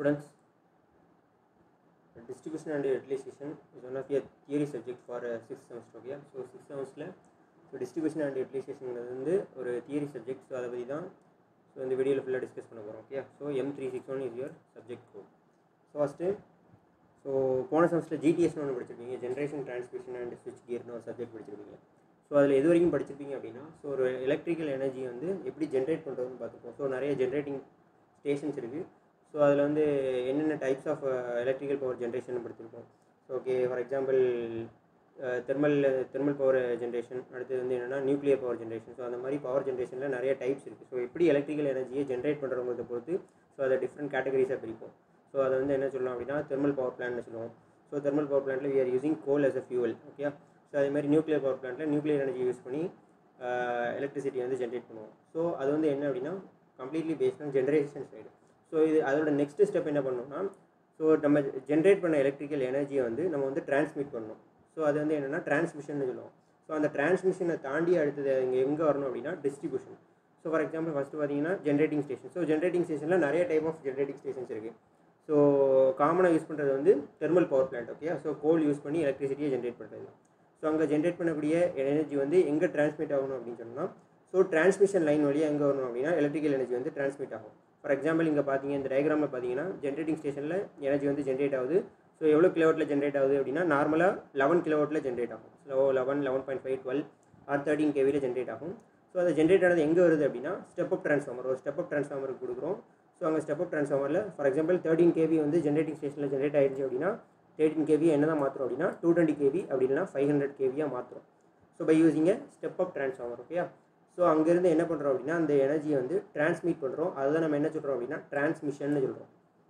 Students, distribution and utilization is one of your theory subject for 6th semester. Okay, so 6th semester so distribution and utilization வந்து ஒரு theory subject. So அதை பற்றி தான் so இந்த வீடியோவில் ஃபுல்லாக discuss பண்ண போகிறோம். Okay, so M361 is your subject code. So first so போன செமஸ்டர் ஜிடிஎஸ்னு ஒன்று படிச்சிருப்பீங்க, ஜென்ரேஷன் டிரான்ஸ்மிஷன் அண்ட் ஸ்விட்ச் கியர்னு ஒரு சப்ஜெக்ட் படிச்சிருப்பீங்க. ஸோ அதில் எது வரைக்கும் படிச்சிருப்பீங்க அப்படின்னா, ஸோ ஒரு எலக்ட்ரிக்கல் எனர்ஜி வந்து எப்படி ஜென்ரேட் பண்ணுறதுன்னு பார்த்துருப்போம். ஸோ நிறைய ஜென்ரேட்டிங் ஸ்டேஷன்ஸ் இருக்குது. ஸோ அதில் வந்து என்னென்ன types of electrical power generation படிச்சிருப்போம். So okay, for example thermal power generation, அடுத்தது வந்து என்னென்னா நியூக்ளியர் பவர் ஜென்ரேஷன். ஸோ அந்த மாதிரி பவர் ஜென்ரேஷனில் நிறைய டைப்ஸ் இருக்குது. ஸோ எப்படி எலக்ட்ரிக்கல் எனர்ஜியை ஜென்ரேட் பண்ணுறவங்கிறத பொறுத்து ஸோ அதை டிஃப்ரெண்ட் கேட்டகரிஸாக பிரிப்போம். ஸோ அதை வந்து என்ன சொல்லலாம் அப்படின்னா தெர்மல் பவர் பிளான்ட்னு சொல்லுவோம். ஸோ தெர்மல் பவர் பிளான்ட்டில் we are using coal as a fuel. Okay, so அதேமாதிரி நியூக்ளியர் பவர் பிளான்ட்டில் நியூக்ளியர் எனர்ஜி யூஸ் பண்ணி எலக்ட்ரிசிட்டி வந்து ஜென்ரேட் பண்ணுவோம். ஸோ அது வந்து என்ன அப்படின்னா completely based on generation side. So இது அதோட நெக்ஸ்ட் ஸ்டெப் என்ன பண்ணணும்னா, ஸோ நம்ம ஜென்ரேட் பண்ண எலக்ட்ரிக்கல் எனர்ஜியை வந்து நம்ம வந்து டிரான்ஸ்மிட் பண்ணணும். ஸோ அது வந்து என்னென்னா டிரான்ஸ்மிஷன் சொல்லுவோம். ஸோ அந்த டிரான்ஸ்மிஷனை தாண்டி அடுத்தது இங்கே எங்கே வரணும் அப்படின்னா distribution. So for example first பார்த்தீங்கன்னா ஜென்ரேட்டிங் ஸ்டேஷன். ஸோ ஜென்ரேட்டிங் ஸ்டேஷனில் நிறைய டைப் ஆஃப் ஜென்ரேட்டிங் ஸ்டேஷன்ஸ் இருக்குது. ஸோ காமனாக யூஸ் பண்ணுறது வந்து thermal power plant. Okay, so coal use பண்ணி எலக்ட்ரிசிட்டியை ஜென்ரேட் பண்ணுறது. ஸோ அங்கே ஜென்ரேட் பண்ணக்கூடிய எனர்ஜி வந்து எங்கே டிரான்ஸ்மிட் ஆகணும் அப்படின்னு சொன்னால், ஸோ டிரான்ஸ்மிஷன் லைன் வழியாக எங்கே வரணும் அப்படின்னா எலக்ட்ரிக்கல் எனர்ஜி வந்து டிரான்ஸ்மிட் ஆகும். ஃபார் எக்ஸாம்பிள் இங்கே பார்த்தீங்க, இந்த டயக்ராமில் பார்த்தீங்கன்னா ஜென்ரேட்டிங் ஸ்டேஷனில் எனர்ஜி வந்து ஜென்ரேட் ஆகுது. ஸோ எவ்வளோ கிலோவாட்டில் ஜென்ரேட் ஆகுது அப்படின்னா நார்மலாக 11 கிலோவாட்டில் ஜென்ரேட் ஆகும். ஸோ 11, 11.5, 12 ஆர் 13 kVயில் ஜென்ரேட் ஆகும். ஸோ அது ஜென்ரேட் ஆனது எங்கே வருது அப்படின்னா ஸ்டெப் அப் ட்ரான்ஸ்ஃபார்மர். ஒரு ஸ்டெப் அப் ட்ரான்ஸ்ஃபார்மருக்கு கொடுக்குறோம். ஸோ அங்கே ஸ்டெப் அப் ட்ரான்ஸ்ஃபார்மரில் ஃபார் எக்ஸாம்பிள் 13 kV வந்து ஜென்ரேட்டிங் ஸ்டேஷனில் ஜென்ரேட் ஆகிடுச்சு அப்படின்னா 13 kV என்ன தான் மாற்றுறோம் அப்படின்னா 220 kV அப்படி இல்லைனா 500 kVயாக மாற்றுறோம். So by using a step up transformer. Okay, so அங்கேருந்து என்ன பண்ணுறோம் அப்படின்னா அந்த எனர்ஜியை வந்து டிரான்ஸ்மிட் பண்ணுறோம். அதுதான் நம்ம என்ன சொல்கிறோம் அப்படின்னா டிரான்ஸ்மிஷன் சொல்கிறோம்.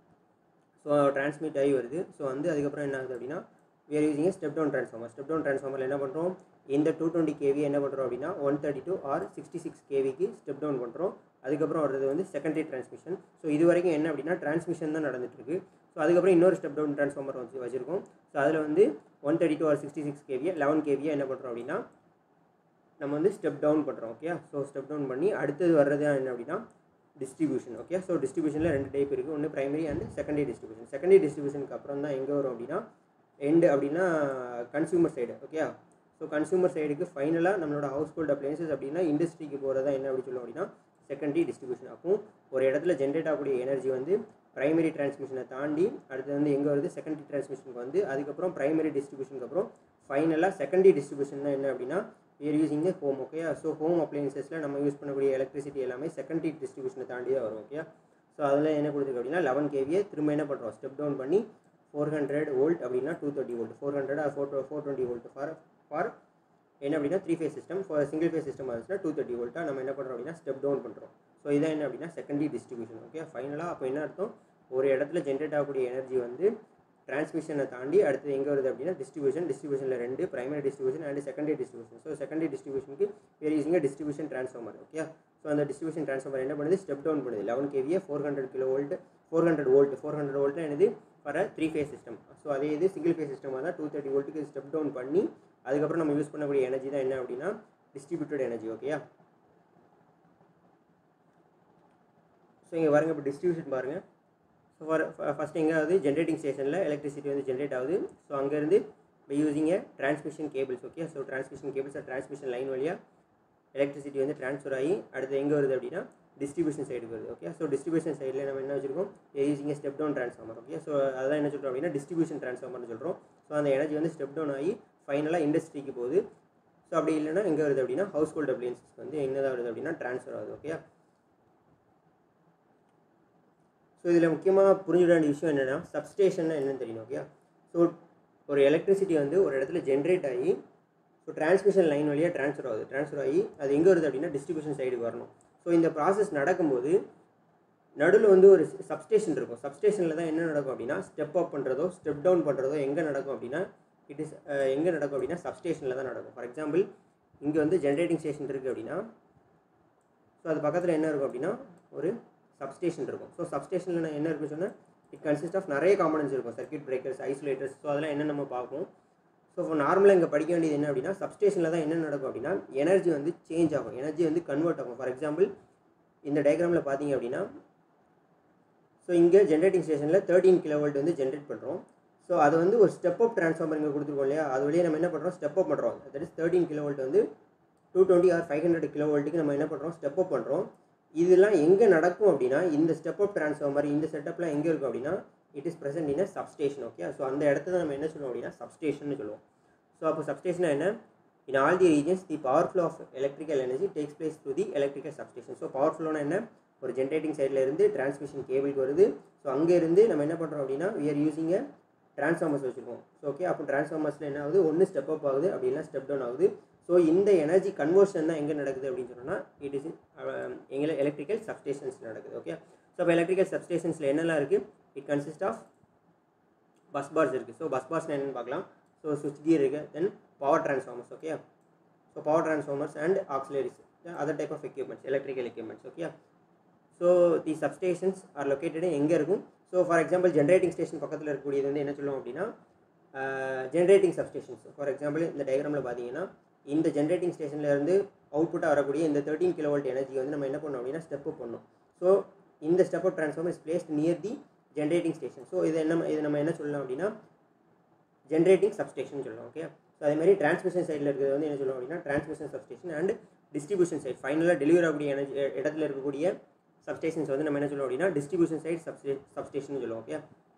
ஸோ டிரான்ஸ்மிட் ஆகி வருது. ஸோ வந்து அதுக்கப்புறம் என்ன ஆகுது அப்படின்னா we are using a step down transformer. Step down ட்ரான்ஸ்ஃபார்மரில் என்ன பண்ணுறோம், இந்த 220 kV என்ன பண்ணுறோம் அப்படின்னா 132 ஆர் 66 kVக்கு ஸ்டெப் டவுன் பண்ணுறோம். அதுக்கப்புறம் வர்றது வந்து செகண்டரி டிரான்ஸ்மிஷன். ஸோ இது வரைக்கும் என்ன அப்படின்னா டிரான்ஸ்மிஷன் தான் நடந்துட்டுருக்கு. ஸோ அதுக்கப்புறம் இன்னொரு ஸ்டெப் டவுன் ட்ரான்ஸ்ஃபார்மர் வச்சுருக்கோம். ஸோ அதில் வந்து 132 ஆர் 66 kV 11 kV என்ன பண்ணுறோம் அப்படின்னா நம்ம வந்து ஸ்டெப் டவுன் பண்ணுறோம். ஓகே, ஸோ ஸ்டெப் டவுன் பண்ணி அடுத்தது வர்றது என்ன அப்படின்னா டிஸ்ட்ரிபியூஷன். ஓகே, ஸோ டிஸ்ட்ரிபியூஷனில் 2 டைப் இருக்குது. ஒன்று primary and secondary distribution. Secondary டிஸ்ட்ரிபியூஷனுக்கு அப்புறம் தான் எங்கே வரும் அப்படின்னா எண்டு அப்படின்னா consumer side. Okay, so consumer சைடுக்கு ஃபைனலாக நம்மளோட ஹவுஸ் ஹோல்ட் அப்ளையன்சஸ் அப்படின்னா இண்டஸ்ட்ரிக்கு போகிறதா என்ன அப்படி சொல்லுவோம் அப்படின்னா செகண்டரி டிஸ்ட்ரிபியூஷன். அப்போது ஒரு இடத்துல ஜென்ரேட் ஆகக்கூடிய எனர்ஜி வந்து பிரைமரி டிரான்ஸ்மிஷனை தாண்டி அடுத்து வந்து எங்கே வருது செகண்டரி டிரான்ஸ்மிஷனுக்கு வந்து அதுக்கப்புறம் பிரைமரி டிஸ்ட்ரிபியூஷனுக்கு அப்புறம் ஃபைனலாக செகண்டரி டிஸ்ட்ரிபியூஷன் என்ன அப்படின்னா we are using the home. Okay, so home அப்ளையன்சஸில் நம்ம யூஸ் பண்ணக்கூடிய எலக்ட்ரிசிட்டி எல்லாமே செகண்டரி டிஸ்ட்ரிபியூஷனை தாண்டி தான் வரும். ஓகே, ஸோ அதில் என்ன கொடுத்துருக்கு அப்படின்னா 11 kVயை திரும்ப என்ன பண்ணுறோம் ஸ்டெப் டவுன் பண்ணி 400 volt அப்படின்னா 230 volt, 400 ஆர் 420 volt ஃபார் என்ன அப்படின்னா 3 phase system. For single phase system ஆச்சுன்னா 230 volட்டாக நம்ம என்ன பண்ணுறோம் அப்படின்னா ஸ்டெப் டவுன் பண்ணுறோம். ஸோ இதான் என்ன அப்படின்னா செகண்டரி டிஸ்ட்ரிபியூஷன். ஓகே, ஃபைனலாக அப்போ என்ன அர்த்தம், ஒரு இடத்துல ஜென்ரேட் ஆகக்கூடிய எனர்ஜி வந்து டிரான்ஸ்மிஷனை தாண்டி அடுத்து எங்கே வருது அப்படின்னா டிஸ்ட்ரிபியூஷன். டிஸ்ட்ரிபியூஷனில் 2 primary distribution and secondary distribution. So secondary டிஸ்ட்ரிபியூஷனுக்கு we are using a distribution transformer. Okay, so அந்த டிஸ்ட்ரிபியூஷன் ட்ரான்ஸ்ஃபார்மர் என்ன பண்ணுது ஸ்டெப் டவுன் பண்ணுது 11 kVயை 400 kV 400 volt என்னது ஃபார் 3 phase சிஸ்டம். ஸோ அதே இது சிங்கிள் ஃபேஸ் சிஸ்டமாக தான் 230 voltக்கு ஸ்டெப் டவுன் பண்ணி அதுக்கப்புறம் நம்ம யூஸ் பண்ணக்கூடிய எனர்ஜி தான் என்ன அப்படின்னா டிஸ்ட்ரிபியூட்டட் எனர்ஜி. ஓகேயா, ஸோ இங்கே பாருங்கள், இப்போ டிஸ்ட்ரிபியூஷன் பாருங்கள். ஸோ ஃபஸ்ட் எங்கே ஆகுது ஜென்ரேட்டிங் ஸ்டேஷனில் எலக்ட்ரிசிட்டி வந்து ஜென்ரேட் ஆகுது. ஸோ அங்கேருந்து by using a transmission cables. Okay, so transmission cables transmission line வழியாக எலக்ட்ரிசிட்டி வந்து ட்ரான்ஸ்ஃபர் ஆகி அடுத்து எங்கே வருது அப்படின்னா டிஸ்ட்ரிபியூஷன் சைடுக்கு வருது. ஓகே, ஸோ டிஸ்ட்ரிபியூஷன் சைடில் நம்ம என்ன வச்சுருக்கோம் using a step down transformer. Okay, so அதான் என்ன சொல்கிறோம் அப்படின்னா டிஸ்ட்ரிபியூஷன் ட்ரான்ஸ்ஃபார்மர்னு சொல்கிறோம். ஸோ அந்த எனர்ஜி வந்து ஸ்டெப் டவுன் ஆகி ஃபைனலாக இண்டஸ்ட்ரிக்கு போகுது. ஸோ அப்படி இல்லைனா எங்கே வருது அப்படின்னா ஹவுஸ் ஹோல்ட் அப்ளையன்சஸ் வந்து என்னதான் வருது அப்படின்னா ட்ரான்ஸ்ஃபர் ஆகுது. ஓகே, ஸோ இதில் முக்கியமாக புரிஞ்சுட வேண்டிய விஷயம் என்னென்னா சப்ஸ்டேஷன் என்னென்னு தெரியணும். ஓகே, ஸோ ஒரு எலக்ட்ரிசிட்டி வந்து ஒரு இடத்துல ஜென்ரேட் ஆகி ஸோ டிரான்ஸ்மிஷன் லைன் வழியாக ட்ரான்ஸ்ஃபர் ஆகி அது எங்கே வருது அப்படின்னா டிஸ்ட்ரிபியூஷன் சைடுக்கு வரணும். ஸோ இந்த ப்ராசஸ் நடக்கும்போது நடுவில் வந்து ஒரு சப்ஸ்டேஷன் இருக்கும். சப்ஸ்டேஷனில் தான் என்ன நடக்கும் அப்படின்னா ஸ்டெப் அப் பண்ணுறதோ ஸ்டெப் டவுன் பண்ணுறதோ எங்கே நடக்கும் அப்படின்னா எங்கே நடக்கும் அப்படின்னா சப்ஸ்டேஷனில் தான் நடக்கும். ஃபார் எக்ஸாம்பிள் இங்கே வந்து ஜென்ரேட்டிங் ஸ்டேஷன் இருக்குது அப்படின்னா ஸோ அது பக்கத்தில் என்ன இருக்கும் அப்படின்னா ஒரு சப்ஸ்டேஷன் இருக்கும். ஸோ சப்ஸ்டேஷனில் என்ன இருக்குன்னு சொன்னால் இட் கன்சிஸ்ட் ஆஃப் நிறைய காம்பனன்ட்ஸ் இருக்கும், சர்க்யூட் பிரேக்கர்ஸ், ஐசோலேட்டர்ஸ். ஸோ அதெல்லாம் என்ன நம்ம பார்ப்போம். ஸோ இப்போ நார்மலாக இங்கே படிக்க வேண்டியது என்ன அப்படின்னா சப்ஸ்டேஷனில் தான் என்ன நடக்கும் அப்படின்னா எனர்ஜி வந்து சேஞ்ச் ஆகும், எனர்ஜி வந்து கன்வெர்ட் ஆகும். ஃபார் எக்ஸாம்பிள் இந்த டயக்ராமில் பார்த்தீங்க அப்படின்னா ஸோ இங்கே ஜென்ரேட்டிங் ஸ்டேஷனில் 13 கிலோவோல்ட் வந்து ஜென்ரேட் பண்ணுறோம். ஸோ அது வந்து ஒரு ஸ்டெப் அப் ட்ரான்ஸ்ஃபார்மர் இங்கே கொடுத்துருக்கோம் இல்லையா, அது வழியாக நம்ம என்ன பண்ணுறோம், ஸ்டெப் அப் பண்ணுறோம். தட் இஸ் 13 கிலோவோல்ட் வந்து 220 or 500 கிலோவோல்ட்டுக்கு நம்ம என்ன பண்ணுறோம், ஸ்டெப் அப் பண்ணுறோம். இதெல்லாம் எங்கே நடக்கும் அப்படின்னா, இந்த ஸ்டெப் அப் ட்ரான்ஸ்ஃபார்மர் இந்த செட்டப்லாம் எங்கே இருக்கும் அப்படின்னா, it is present in a substation. Okay, so அந்த இடத்துல நம்ம என்ன சொல்லுவோம் அப்படின்னா சப்ஸ்டேஷன் சொல்லுவோம். ஸோ அப்போ சப்ஸ்டேஷன் என்ன, in all the regions the power flow of electrical energy takes place through the electrical substation. So power ஃப்ளோனா என்ன, ஒரு ஜென்ரேட்டிங் சைடில் இருந்து டிரான்ஸ்மிஷன் கேபிளுக்கு வருது. ஸோ அங்கே இருந்து நம்ம என்ன பண்ணுறோம் அப்படின்னா, we are using a transformers வச்சுருக்கோம். ஸோ ஓகே, அப்போ டிரான்ஸ்ஃபார்மர்ஸில் என்ன ஆகுது, ஒன்று ஸ்டெப் அப் ஆகுது, அப்படின்னா ஸ்டெப் டவுன் ஆகுது. ஸோ இந்த எனர்ஜி கன்வர்ஷன் தான் எங்கே நடக்குது அப்படின்னு சொன்னால், இட் இஸ் எங்களை எலக்ட்ரிக்கல் சப்ஸ்டேஷன்ஸில் நடக்குது. ஓகே, ஸோ இப்போ எலக்ட்ரிக்கல் சப்ஸ்டேஷன்ஸில் என்னெல்லாம் இருக்குது, it consist of bus bars இருக்குது. ஸோ பஸ் பார்ஸ் என்னென்னு பார்க்கலாம். ஸோ சுவிட்ச் கியர் இருக்குது, then power transformers. Okay, so power transformers and auxiliaries, other type of equipments, electrical equipments. Okay, so the substations are located எங்கே இருக்கும். So for example generating station பக்கத்தில் இருக்கக்கூடியது வந்து என்ன சொல்லுவோம் அப்படின்னா ஜென்ரேட்டிங் சப்ஸ்டேஷன்ஸ். ஃபார் எக்ஸாம்பிள் இந்த டயக்ராமில் பார்த்தீங்கன்னா, இந்த ஜென்ரேட்டிங் ஸ்டேஷனில் இருந்து அவுட்புட்டாக வரக்கூடிய இந்த 13 கிலோவோல்ட் எனர்ஜி வந்து நம்ம என்ன பண்ணோம் அப்படின்னா ஸ்டெப் அப் பண்ணோம். ஸோ இந்த step up transformer is placed near the generating station. So இது நம்ம என்ன சொல்லலாம் அப்படின்னா ஜென்ரேட்டிங் சப்ஸ்டேஷன் சொல்லலாம். ஓகே, ஸோ அதேமாதிரி டிரான்ஸ்மிஷன் சைடில் இருக்கிறது வந்து என்ன சொல்லுவோம் அப்படின்னா transmission substation and distribution side, ஃபைனலாக டெலிவரி ஆகக்கூடிய எனர்ஜி இடத்துல இருக்கக்கூடிய சப்ஸ்டேஷன்ஸ் வந்து நம்ம என்ன சொல்லுவோம் அப்படின்னா டிஸ்ட்ரிபியூஷன் சைட் சப்ஸ்டேஷன் சொல்லுவோம். ஓகே,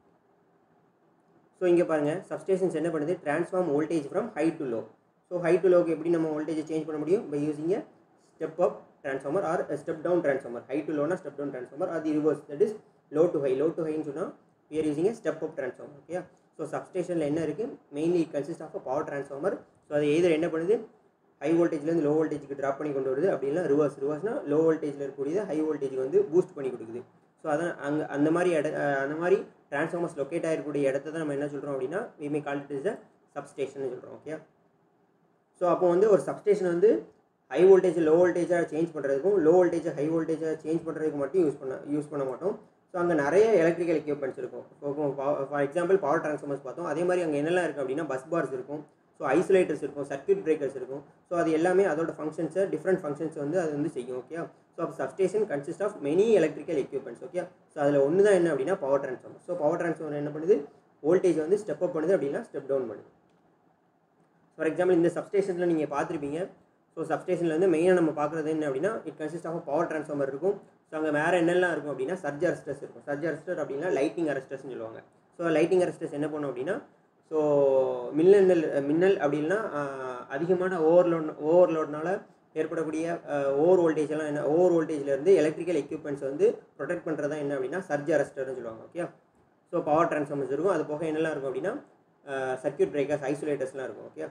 ஸோ இங்கே பாருங்கள், சப்ஸ்டேஷன்ஸ் என்ன பண்ணுது, transform voltage from high to low. So high to log எப்படி நம்ம வோல்டேஜை சேஞ்ச் பண்ண முடியும், by using a step up transformer or step down transformer. High to லோனா ஸ்டெப் டவுன் ட்ரான்ஸ்ஃபார்மர், அது reverse, that is low to high. Low to ஹைன்னு சொன்னால் we are using a step up transformer. Okay, so சப்ஸ்டேஷனில் என்ன இருக்குது, mainly it consist of a power transformer. So அது எதிர் என்ன பண்ணுது, ஹை வோல்டேஜ்லேருந்து லோ வோல்டேஜுக்கு ட்ராப் பண்ணி கொண்டு வருது, அப்படின்னா ரிவர்ஸ்னால் லோ வோல்டேஜில் இருக்கக்கூடியது ஹை வோல்டேஜுக்கு வந்து பூஸ்ட் பண்ணி கொடுக்குது. ஸோ அதான் அங்கே அந்த மாதிரி ட்ரான்ஸ்ஃபார்மர்ஸ் லொக்கேட் ஆகிருக்கக்கூடிய இடத்த தான் நம்ம என்ன சொல்கிறோம் அப்படின்னா we may call it as a substation சொல்கிறோம். ஓகே, ஸோ அப்போ வந்து ஒரு சப்ஸ்டேஷன் வந்து ஹை வோல்டேஜ் லோ வோல்டேஜாக சேஞ்ச் பண்ணுறதுக்கும் லோ வோல்டேஜ் ஹை வோல்டேஜாக சேஞ்ச் பண்ணுறதுக்கு மட்டும் யூஸ் பண்ண மாட்டோம். ஸோ அங்கே நிறைய எலக்ட்ரிக்கல் எக்யூப்மெண்ட்ஸ் இருக்கும். ஃபார் எக்ஸாம்பிள் பவர் ட்ரான்ஸ்ஃபார்மர்ஸ் பார்த்தோம், அதே மாதிரி அங்கே என்னெல்லாம் இருக்குது அப்படின்னா பஸ் பார்ஸ் இருக்கும், ஸோ ஐசோலேட்டர்ஸ் இருக்கும், சர்க்யூட் பிரேக்கர்ஸ் இருக்கும். ஸோ அது எல்லாமே அதோட ஃபங்க்ஷன்ஸை டிஃப்ரெண்ட் ஃபங்க்ஷன்ஸ் வந்து அது வந்து செய்யும். ஓகே, ஸோ அப்போ substation consist of many electrical equipments. Okay, so அதில் ஒன்று தான் என்ன அப்படின்னா power transformer. So power transformer என்ன பண்ணுது, வோல்டேஜ் வந்து ஸ்டெப் அப் பண்ணுது, அப்படின்னா ஸ்டெப் டவுன் பண்ணுது. ஃபார் எக்ஸாம்பிள் இந்த சப்ஸ்டேஷனில் நீங்கள் பார்த்துருப்பீங்க. ஸோ சப்ஸ்டேஷனில் வந்து மெயினாக நம்ம பார்க்குறது என்ன அப்படின்னா it consist of power transformer இருக்கும். ஸோ அங்கே வேறு என்னெல்லாம் இருக்கும் அப்படின்னா சர்ஜ் அரெஸ்டர்ஸ் இருக்கும். சர்ஜ் அரெஸ்டர் அப்படின்னா லைட்டிங் அரெஸ்டர்ஸ்னு சொல்லுவாங்க. ஸோ லைட்டிங் அரெஸ்டர்ஸ் என்ன பண்ணும் அப்படின்னா, ஸோ மின்னல் அப்படின்னா அதிகமான ஓவர்லோட்னால ஏற்படக்கூடிய ஓவர் வோல்டேஜ்லேருந்து எலக்ட்ரிக்கல் எக்யூப்மெண்ட்ஸ் வந்து ப்ரொடெக்ட் பண்ணுறதா என்ன அப்படின்னா சர்ஜ் அரெஸ்டர்னு சொல்லுவாங்க. ஓகே, ஸோ பவர் ட்ரான்ஸ்ஃபார்மர்ஸ் இருக்கும், அது போக என்னெல்லாம் இருக்கும் அப்படின்னா சர்க்யூட் பிரேக்கர்ஸ் ஐசோலேட்டர்ஸ்லாம் இருக்கும். ஓகே,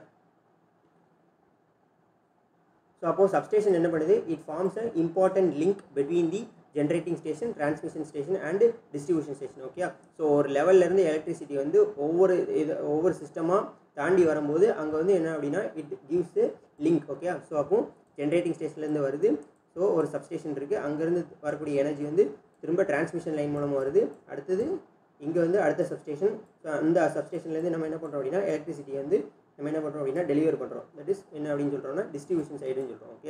ஸோ அப்போது சப்ஸ்டேஷன் என்ன பண்ணுது, it forms a important link between the generating station, transmission station and distribution station. Okay, so ஒரு லெவல்லேருந்து எலக்ட்ரிசிட்டி வந்து ஒவ்வொரு சிஸ்டமாக தாண்டி வரும்போது அங்கே வந்து என்ன அப்படின்னா it gives link. Okay, so அப்போ ஜென்ரேட்டிங் ஸ்டேஷன்லேருந்து வருது, ஸோ ஒரு சப்ஸ்டேஷன் இருக்குது, அங்கேருந்து வரக்கூடிய எனர்ஜி வந்து திரும்ப டிரான்ஸ்மிஷன் லைன் மூலமாக வருது, அடுத்தது இங்கே வந்து அடுத்த சப்ஸ்டேஷன். ஸோ அந்த சப்ஸ்டேஷன்லேருந்து நம்ம என்ன பண்ணுறோம் அப்படின்னா எலக்ட்ரிசிட்டி வந்து நம்ம என்ன பண்ணுறோம் அப்படின்னா டெலிவர் பண்ணுறோம். தட் இஸ் என்ன அப்படின்னு சொல்கிறோம்னா டிஸ்ட்ரிபியூஷன் சைடுன்னு சொல்கிறோம். Okay,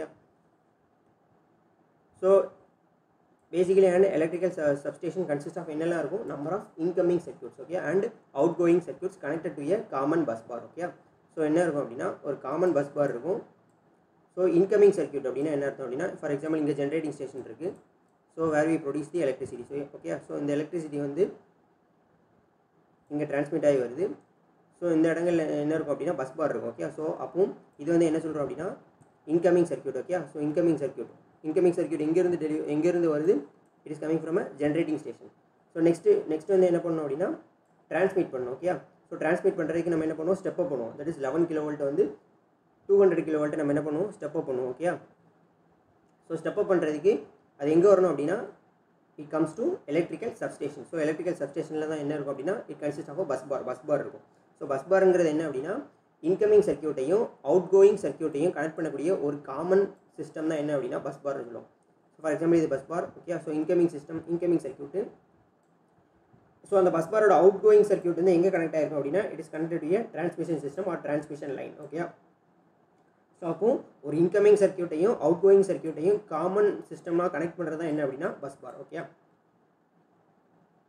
so basically and electrical substation consist of என்னெல்லாம் இருக்கும், number of incoming circuits. Okay, and outgoing circuits connected to a common bus bar. Okay, so என்ன இருக்கும் அப்படின்னா ஒரு காமன் பஸ் பார் இருக்கும். ஸோ இன்கமிங் சர்க்யூட் அப்படின்னா என்ன அர்த்தம் அப்படின்னா, ஃபார் எக்ஸாம்பிள் இங்கே ஜென்ரேட்டிங் ஸ்டேஷன் இருக்குது. So where we produce the electricity. So okay, so இந்த எலக்ட்ரிசிட்டி வந்து இங்கே டிரான்ஸ்மிட் ஆகி வருது. ஸோ இந்த இடங்கள்ல என்ன இருக்கும் அப்படின்னா பஸ் பார் இருக்கும். ஓகே, ஸோ அப்போ இது வந்து என்ன சொல்கிறோம் அப்படின்னா incoming circuit. Okay, so incoming circuit எங்கேருந்து வருது, it is coming from a generating station. So next வந்து என்ன பண்ணணும் அப்படின்னா டிரான்ஸ்மிட் பண்ணணும். ஓகே, ஸோ டிரான்ஸ்மிட் பண்ணுறதுக்கு நம்ம என்ன பண்ணுவோம், ஸ்டெப் அப் பண்ணுவோம். தட் இஸ் 11 கிலோவோல்ட் வந்து 200 கிலோவோல்ட் நம்ம என்ன பண்ணுவோம், ஸ்டெப் அப் பண்ணுவோம். ஓகே, ஸோ ஸ்டெப் அப் பண்ணுறதுக்கு அது எங்கே வரணும் அப்படின்னா it comes to electrical substation. So electrical சப்ஸ்டேஷனில் தான் என்ன இருக்கும் அப்படின்னா it consist of bus bar இருக்கும். ஸோ பஸ் பார்ங்கிறது என்ன அப்படின்னா இன்கமிங் சர்க்யூட்டையும் அவுட் கோயிங் சர்க்யூட்டையும் கனெக்ட் பண்ணக்கூடிய ஒரு காமன் சிஸ்டம் தான் என்ன அப்படின்னா பஸ் பார்னு சொல்லுவோம். ஸோ ஃபார் எக்ஸாம்பிள் இது bus bar. Okay, so incoming circuit. So அந்த பஸ் பாரோட அவுட் கோயிங் சர்க்யூட் வந்து எங்கே கனெக்ட் ஆகிருக்கும் அப்படின்னா it is connected to a transmission system or transmission line. Okay, so அப்போ ஒரு இன்கமிங் சர்க்யூட்டையும் அவுட் கோயிங் சர்க்யூட்டையும் காமன் சிஸ்டமாக கனெக்ட் பண்ணுறது தான் என்ன அப்படின்னா bus bar. Okay,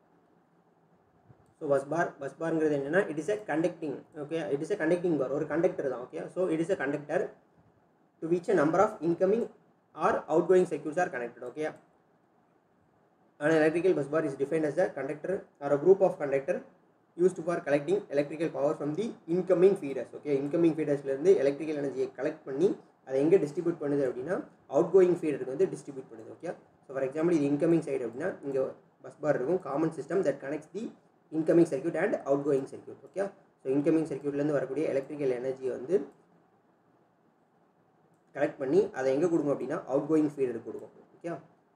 so bus பார்ங்கிறது என்னென்னா it is a conducting, okay, it is a conducting bar, ஒரு கண்டக்டர் தான், okay. So it is a conductor to which a number of incoming or outgoing circuits are connected, okay. An electrical bus bar is defined as a conductor or a group of conductor used for collecting electrical power from the incoming feeders, okay. Incoming feeders ல இருந்து electrical energy collect பண்ணி அதை எங்கே distribute பண்ணுது அப்படின்னா outgoing ஃபீடருக்கு வந்து distribute பண்ணுது, okay. So for example இது இன்கமிங் சைடு அப்படின்னா இங்கே பஸ் பார் இருக்கும், common system that connects the incoming circuit and outgoing circuit, okay. So incoming சர்க்யூட்லேருந்து வரக்கூடிய எலக்ட்ரிக்கல் எனர்ஜியை வந்து கலெக்ட் பண்ணி அதை எங்கே கொடுக்கும் அப்படின்னா அவுட்கோயிங் ஃபீடருக்கு கொடுக்கும், okay.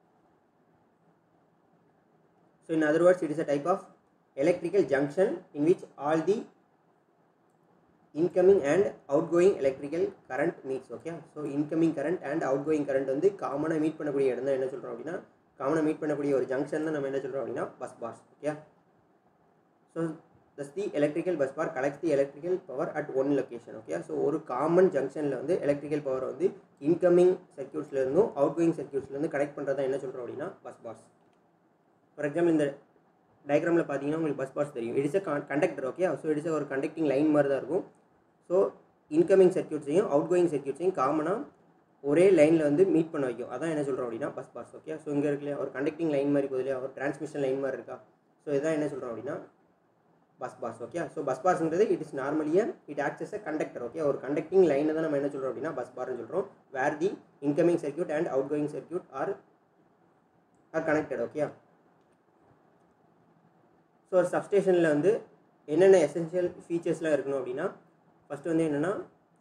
So in other words it is a type of electrical junction in which all the incoming and outgoing electrical current meets, okay. So incoming current and outgoing current வந்து காமனாக meet பண்ணக்கூடிய இடம் தான் என்ன சொல்கிறோம் அப்படின்னா, காமனாக மீட் பண்ணக்கூடிய ஒரு ஜங்ஷன் தான் நம்ம என்ன சொல்கிறோம் அப்படின்னா bus bars, okay. So thus the electrical bus bar collects the electrical power at one location, okay. So ஒரு காமன் ஜங்ஷனில் வந்து எலக்ட்ரிக்கல் பவர் வந்து இன்கமிங் சர்க்யூட்ஸ்லேருந்தும் அவுட்கோயிங் சர்க்யூட்ஸ்லேருந்து கனெக்ட் பண்ணுறதா என்ன சொல்கிறோம் அப்படின்னா பஸ் பார்ஸ். ஃபார் எக்ஸாம்பிள் இந்த டயக்ராமில் பார்த்தீங்கன்னா உங்களுக்கு பஸ் பார்ஸ் தெரியும், it is a conductor, okay. So it is ஒரு கண்டக்டிங் லைன் மாதிரி தான் இருக்கும். ஸோ இன்கமிங் சர்க்யூட்ஸையும் அவுட்கோயிங் சர்க்யூட்ஸையும் காமனாக ஒரே லைனில் வந்து மீட் பண்ண வைக்கும், அதான் என்ன சொல்கிறோம் அப்படின்னா பஸ் பார்ஸ், ஓகே. ஸோ இங்கே இருக்குல்லையா ஒரு கண்டக்டிங் லைன் மாதிரி போதில்லையா, ஒரு டிரான்ஸ்மிஷன் லைன் மாதிரி இருக்கா, ஸோ இதான் என்ன சொல்கிறோம் அப்படின்னா bus bars, okay. So bus பார்ஸ்ங்கிறது இட் இஸ் நார்மலியாக it acts as a conductor, okay. ஒரு கண்டக்டிங் லைனை தான் நம்ம என்ன சொல்கிறோம் அப்படின்னா பஸ் பார்னு சொல்கிறோம், where the incoming circuit and outgoing circuit are connected, okay. So ஒரு சப்ஸ்டேஷனில் வந்து என்னென்ன எசென்ஷியல் ஃபீச்சர்ஸ்லாம் இருக்கணும் அப்படின்னா ஃபஸ்ட்டு வந்து என்னென்னா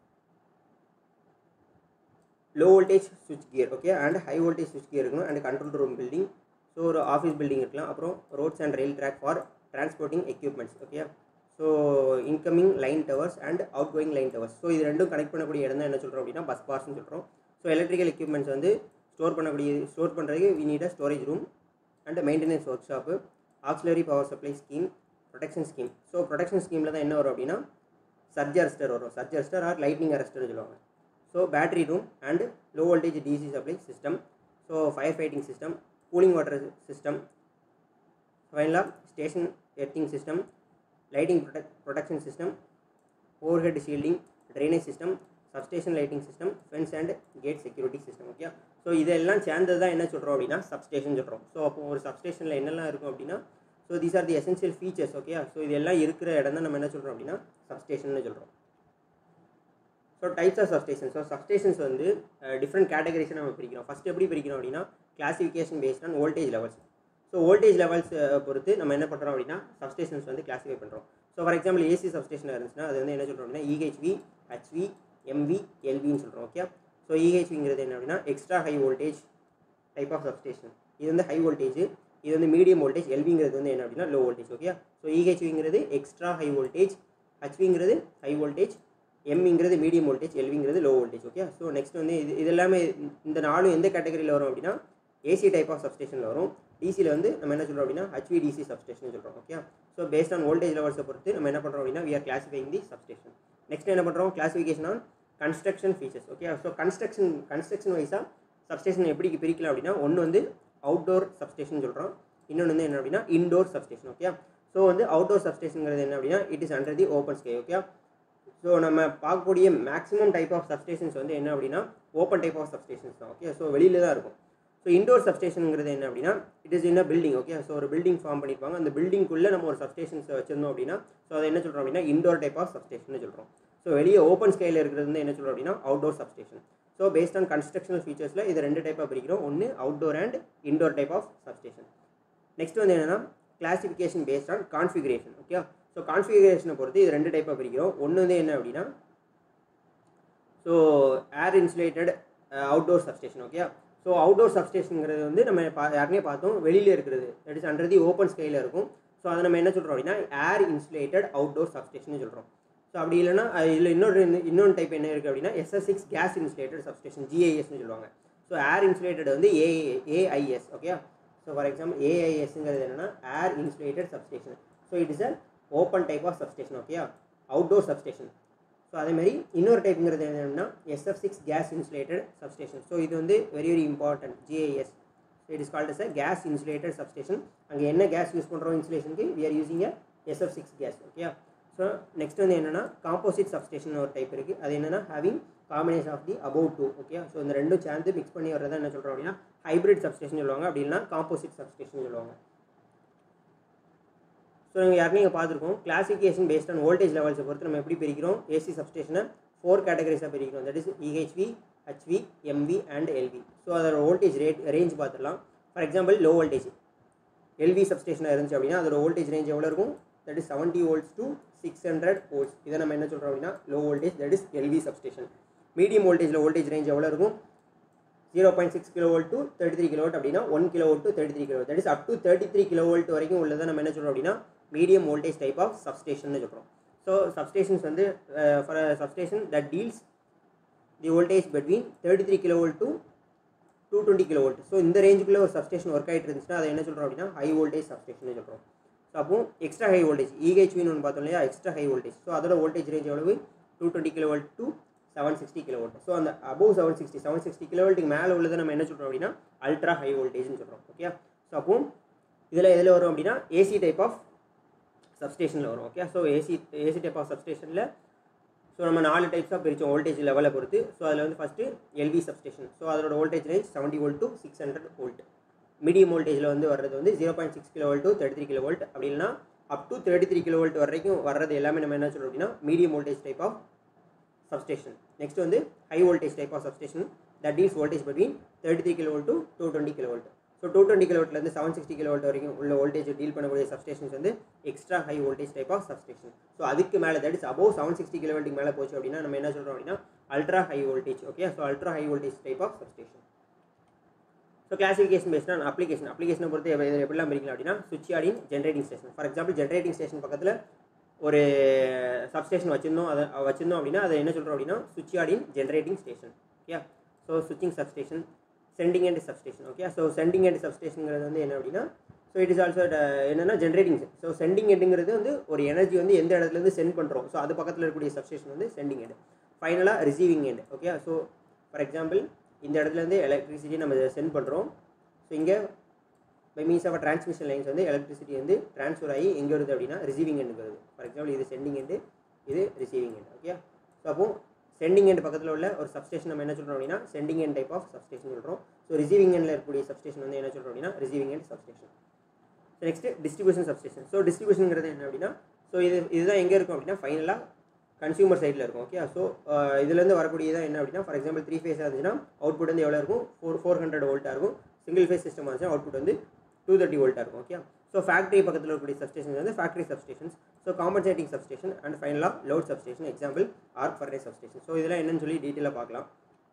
லோ வோல்டேஜ் சுவிட்ச் கியர், ஓகே, அண்ட் ஹை வோல்டேஜ் சுவிட்ச் கியர் இருக்கணும், and control room building, so ஒரு ஆஃபீஸ் பில்டிங் இருக்கலாம், அப்புறம் roads and rail track for transporting equipments, okay. So incoming line towers and out going line towers, so இது ரெண்டும் connect பண்ணக்கூடிய இடம் தான் என்ன சொல்கிறோம் அப்படின்னா பஸ் பார்ஸ்னு சொல்கிறோம். ஸோ எலக்ட்ரிக்கல் எக்யூப்மெண்ட்ஸ் வந்து ஸ்டோர் பண்ணுறதுக்கு we need a storage room and maintenance workshop, auxiliary power supply scheme, protection scheme. So protection ஸ்கீமில் தான் என்ன வரும் அப்படின்னா சர்ஜ் அரெஸ்டர் வரும், சர்ஜ் அரெஸ்டர் ஆர் லைட்னிங் அரெஸ்டர்னு சொல்லுவாங்க. So battery room and low voltage DC supply system, so fire fighting system, cooling water system, ஃபைனலாக station earthing system, lighting protection system, overhead shielding, drainage system, substation lighting system, fence and gate security system, okay. So இதெல்லாம் சேர்ந்தது தான் என்ன சொல்கிறோம் அப்படின்னா substation சொல்கிறோம். So அப்போ ஒரு சப்ஸ்டேஷனில் என்னெல்லாம் இருக்கும் அப்படின்னா so these are the essential features, okay. So இதெல்லாம் இருக்கிற இடம் தான் நம்ம என்ன சொல்கிறோம் அப்படின்னா சப்ஸ்டேஷன் சொல்கிறோம். So types of substation. So substations வந்து டிஃப்ரெண்ட் கேட்டகரிஸை நம்ம பிரிக்கிறோம். ஃபஸ்ட் எப்படி பிரிக்கிறோம் அப்படின்னா classification based on voltage levels. So voltage levels பொறுத்து நம்ம என்ன பண்ணுறோம் அப்படின்னா சப்ஸ்டேஷன்ஸ் வந்து கிளாஸிஃபை பண்ணுறோம். So for example AC substation இருந்துச்சுன்னா அது வந்து என்ன சொல்கிறோம் அப்படின்னா இஹெச்வி, ஹெச்வி, எம்வி, எல்வின்னு சொல்கிறோம், ஓகே. ஸோ இஹெச்விங்கிறது என்ன அப்படின்னா extra high voltage type of substation, இது வந்து ஹை வோல்டேஜ், இது வந்து மீடியம் வோல்டேஜ், எல்விங்கிறது வந்து என்ன அப்படின்னா லோ வோல்டேஜ், ஓகே. ஸோ இஹெச்விங்கிறது எக்ஸ்ட்ரா ஹை வோல்டேஜ், ஹெச்விங்கிறது ஹை வோல்டேஜ், எம்ங்கிறது மீடியம் வோல்டேஜ், எல்விங்கிறது low voltage, okay. So next வந்து இது எல்லாமே இந்த நாலும் எந்த கேட்டகரியில் வரும் அப்படின்னா ஏசி டைப் ஆஃப் சப்ஸ்டேஷனில் வரும். டிசியில் வந்து நம்ம என்ன சொல்கிறோம் அப்படின்னா ஹெச்விடிசி சப்ஸ்டேஷன் சொல்கிறோம், okay. So based on voltage லெவல்ஸை பொறுத்து நம்ம என்ன பண்ணுறோம் அப்படின்னா we are classifying the substation. Next என்ன பண்ணுறோம் classification on construction features, okay. So construction வைஸாக சப்ஸ்டேஷன் எப்படி பிரிக்கலாம் அப்படின்னா ஒன்று வந்து அவுட்டோர் சப்ஸ்டேஷன் சொல்கிறோம், இன்னொன்று வந்து என்ன அப்படின்னா இன்டோர் சப்ஸ்டேஷன், ஓகே. ஸோ வந்து அவுட்டோர் சப்ஸ்டேஷனுங்கிறது என்ன அப்படின்னா it is under the open sky, okay. So நம்ம பார்க்கக்கூடிய மேக்ஸிமம் டைப் ஆஃப் சப்ஸ்டேஷன்ஸ் வந்து என்ன அப்படின்னா ஓப்பன் டைப் ஆஃப் சப்ஸ்டேஷன்ஸ் தான், ஓகே. ஸோ வெளியில் தான் இருக்கும். ஸோ இன்டோர் சப்ஸ்டேஷனுங்கிறது என்ன அப்படின்னா it is in a building, okay. So ஒரு பில்டிங் ஃபார்ம் பண்ணியிருப்பாங்க, அந்த பில்டிங்குள்ளே நம்ம ஒரு சப்ஸ்டேஷன்ஸ் வச்சிருந்தோம் அப்படின்னா ஸோ அதை என்ன சொல்கிறோம் அப்படின்னா இன்டோர் டைப் ஆஃப் சப்ஸ்டேஷன் சொல்கிறோம். ஸோ வெளியே ஓப்பன் ஸ்கையில் இருக்கிறது வந்து என்ன சொல்கிறோம் அப்படின்னா outdoor substation. So based on constructional ஃபீச்சர்ஸில் இது ரெண்டு டைப்பாக பிரிக்கிறோம், ஒன்று outdoor and indoor type of substation. Next வந்து என்னென்னா classification based on configuration, okay. So கான்ஃபிகரேஷனை பொறுத்து இது ரெண்டு டைப்பாக பிரிக்கிறோம். ஒன்று வந்து என்ன அப்படின்னா so air insulated outdoor substation, okay. So outdoor சப்ஸ்டேஷனுங்கிறது வந்து நம்ம யாருனே பார்த்தோம் வெளியில் இருக்கிறது, that is under the open ஸ்கையில் இருக்கும். ஸோ அதை நம்ம என்ன சொல்கிறோம் அப்படின்னா ஏர் இன்சுலேட்டட் அவுட்டோர் சப்ஸ்டேஷன் சொல்கிறோம். ஸோ அப்படி இல்லைன்னா இதில் இன்னொன்று டைப் என்ன இருக்குது அப்படின்னா SS6 கேஸ் இன்சுலேட்டட் சப்ஸ்டேஷன், GISன்னு சொல்லுவாங்க. ஸோ ஏர் இன்சுலேட்டட் வந்து AIS, okay. So for example AISங்கிறது என்னென்னா air insulated substation. So it is a open type of substation, okay, outdoor substation. So அதேமாதிரி இன்னொரு டைப்புங்கிறது என்னென்னா SF6 gas insulated substation. So இது வந்து very important GIS. So it is called as a gas insulated substation. அங்கே என்ன gas use பண்ணுறோம் இன்சுலேஷனுக்கு we are using a SF6 gas. Okay. So next வந்து என்னென்னா காம்போசிட் சப்ஸ்டேஷன் ஒரு டைப் இருக்குது. அது என்னென்னா having combination of the above two. Okay. So இந்த ரெண்டும் சேர்ந்து மிக்ஸ் பண்ணி வர்றதா என்ன சொல்கிறோம் அப்படின்னா ஹைப்ரிட் சப்ஸ்டேஷன் சொல்லுவாங்க. அப்படி இல்லைனா காம்போசிட் சப்ஸ்டேஷன் சொல்லுவாங்க. ஸோ நீங்கள் பார்த்துருக்கோம் கிளாசிஃபிகேஷன் பேஸ்ட் ஆன் வோல்டேஜ் லெவல்ஸை பொறுத்து நம்ம எப்படி பிரிக்கிறோம் ஏசி சப்ஸ்டேஷனை 4 கேட்டகரிஸாக பிரிக்கிறோம். That is EHV, HV, MV and LV. So அதோட வோல்டேஜ் ரேஞ்ச் பார்த்துடலாம். For example low voltage LV சப்ஸ்டேஷனாக இருந்துச்சு அப்படின்னா அதோட வோல்டேஜ் ரேஞ்ச் எவ்வளோ இருக்கும்? That is 70 volts to 600 volts. இதை நம்ம என்ன சொல்கிறோம் அப்படின்னா low voltage, that is LV substation. Medium வோல்டேஜில் வோல்டேஜ் ரேஞ்ச் எவ்வளோ இருக்கும்? 0.6 kV to 33 kV அப்படின்னா 1 kV to 33 kV. That is up to 33 kV வரைக்கும் உள்ளதை நம்ம என்ன சொல்கிறோம் அப்படின்னா medium voltage type of substation சொல்கிறோம். ஸோ சப்ஸ்டேஷன்ஸ் வந்து for substation that deals the voltage between 33 kV to 220 kV. So இந்த ரேஞ்சுக்குள்ளே ஒரு சப்ஸ்டேஷன் ஒர்க் ஆகிட்டு இருந்துச்சுன்னா அதை என்ன சொல்கிறோம் அப்படின்னா ஹை வோல்டேஜ் சப்ஸ்டேஷன் சொல்கிறோம். ஸோ அப்போ எக்ஸ்ட்ரா ஹை வோல்டேஜ் EHVன்னு ஒன்று பார்த்தோம் இல்லையா, எக்ஸ்ட்ரா ஹை வோல்டேஜ். ஸோ அதோட வோல்டேஜ் ரேஞ்ச் எவ்வளவு? 220 kV to 760 kV. ஸோ அந்த அபவ் 760 kV மேலே உள்ளதை நம்ம என்ன சொல்கிறோம் அப்படின்னா அல்ட்ரா ஹை வோல்டேஜ்னு சொல்கிறோம். ஓகே. ஸோ அப்போ இதில் எதில் வரும் அப்படின்னா ஏசி டைப் ஆஃப் சப்ஸ்டேஷனில் வரும். Okay. So AC type of சப்ஸ்டேஷனில் ஸோ நம்ம 4 டைப்ஸாக பிரித்தோம் வோல்டேஜ் லெவலை பொறுத்து. ஸோ அதில் வந்து ஃபஸ்ட்டு LV சப்ஸ்டேஷன். ஸோ அதோட voltage range 70 volt to 600 volt. Medium வோல்டேஜில் வந்து வர்றது வந்து 0.6 kV to 33 kV. அப்படி இல்லைனா அப் டு 33 kV வரைக்கும் வர்றது எல்லாமே நம்ம என்ன சொல்கிறோம் அப்படின்னா medium voltage type of substation. Next வந்து high voltage type of substation that deals voltage between 33 kV to 220 kV. So 220 kV 760 kV வரைக்கும் உள்ள வோல்டேஜ் டீல் பண்ணக்கூடிய சப்ஸ்டேஷன்ஸ் வந்து extra high voltage type of substation. So அதுக்கு மேலே that is above 760 kV மேலே போச்சு அப்படின்னா நம்ம என்ன சொல்கிறோம் அப்படின்னா ultra high voltage. Okay. So ultra high voltage type of substation. So classification based on அப்ளிகேஷனை பொறுத்து எப்படிலாம் பிரிக்கலாம் அப்படின்னா சுவிட்ச் யார்டின் generating station. For example generating station பக்கத்தில் ஒரு சப்ஸ்டேஷன் வச்சிருந்தோம் அப்படின்னா அதை என்ன சொல்கிறோம் அப்படின்னா சுவிட்ச் யார்டின் ஜென்ரேட்டிங் ஸ்டேஷன். ஓகே. ஸோ ஸ்விட்சிங் substation, sending end substation. Okay. So sending end சப்ஸ்டேஷனுங்கிறது வந்து என்ன அப்படின்னா ஸோ இட் இஸ் ஆல்சோ என்னென்னா ஜென்ரேட்டிங். ஸோ சென்டிங் எண்டுங்கிறது வந்து ஒரு எனர்ஜி வந்து எந்த இடத்துலேருந்து சென்ட் பண்ணுறோம். ஸோ அது பக்கத்தில் இருக்கக்கூடிய சப்ஸ்டேஷன் வந்து சென்டிங் எண்டு. ஃபைனலாக receiving end. Okay. So for example இந்த இடத்துலேருந்து எலக்ட்ரிசிட்டி நம்ம சென்ட் பண்ணுறோம். ஸோ இங்கே by means of transmission lines வந்து எலக்ட்ரிசிட்டி வந்து ட்ரான்ஸ்ஃபர் ஆகி எங்கே வருது அப்படின்னா ரிசீவிங் எண்டுக்கு வருது. ஃபார் எக்ஸாம்பிள் இது சென்டிங் எண்டு, இது ரிசீவிங் எண்டு. ஓகே. ஸோ அப்போ சென்டிங் எண்ட் பக்கத்தில் உள்ள ஒரு சப்ஸ்டேஷன் நம்ம என்ன சொல்கிறோம் அப்படின்னா sending end type of substation சொல்கிறோம். ஸோ ரிசீவிங் எண்டில் இருக்கக்கூடிய சப்ஸ்டேஷன் வந்து என்ன சொல்கிறோம் அப்படின்னா receiving end substation. Next distribution substation. So டிஸ்ட்ரிபியூஷனுங்கிறது என்ன அப்படின்னா ஸோ இதுதான் எங்கே இருக்கும் அப்படின்னா ஃபைனலாக கன்சியூமர் சைடில் இருக்கும். ஓகே. ஸோ இதுலேருந்து வரக்கூடியதான் என்ன அப்படின்னா ஃபார் எக்ஸாம்பிள் 3 ஃபேஸாக இருந்துச்சுன்னா அவுட்புட் வந்து எவ்வளோ இருக்கும்? 400 வோல்ட்டாக இருக்கும். சிங்கிள் ஃபேஸ் சிஸ்டம் இருந்துச்சுன்னா அவுட்புட் வந்து 230 வோல்ட்டாக இருக்கும். ஓகே. ஸோ ஃபேக்ட்ரி பக்கத்தில் இருக்கக்கூடிய சப்ஸ்டேஷன் வந்து factory substations. So compensating substation and ஃபைனலாக load substation. Example arc furnace substation. So இதெல்லாம் என்னன்னு சொல்லி டீட்டெயிலாக பார்க்கலாம்.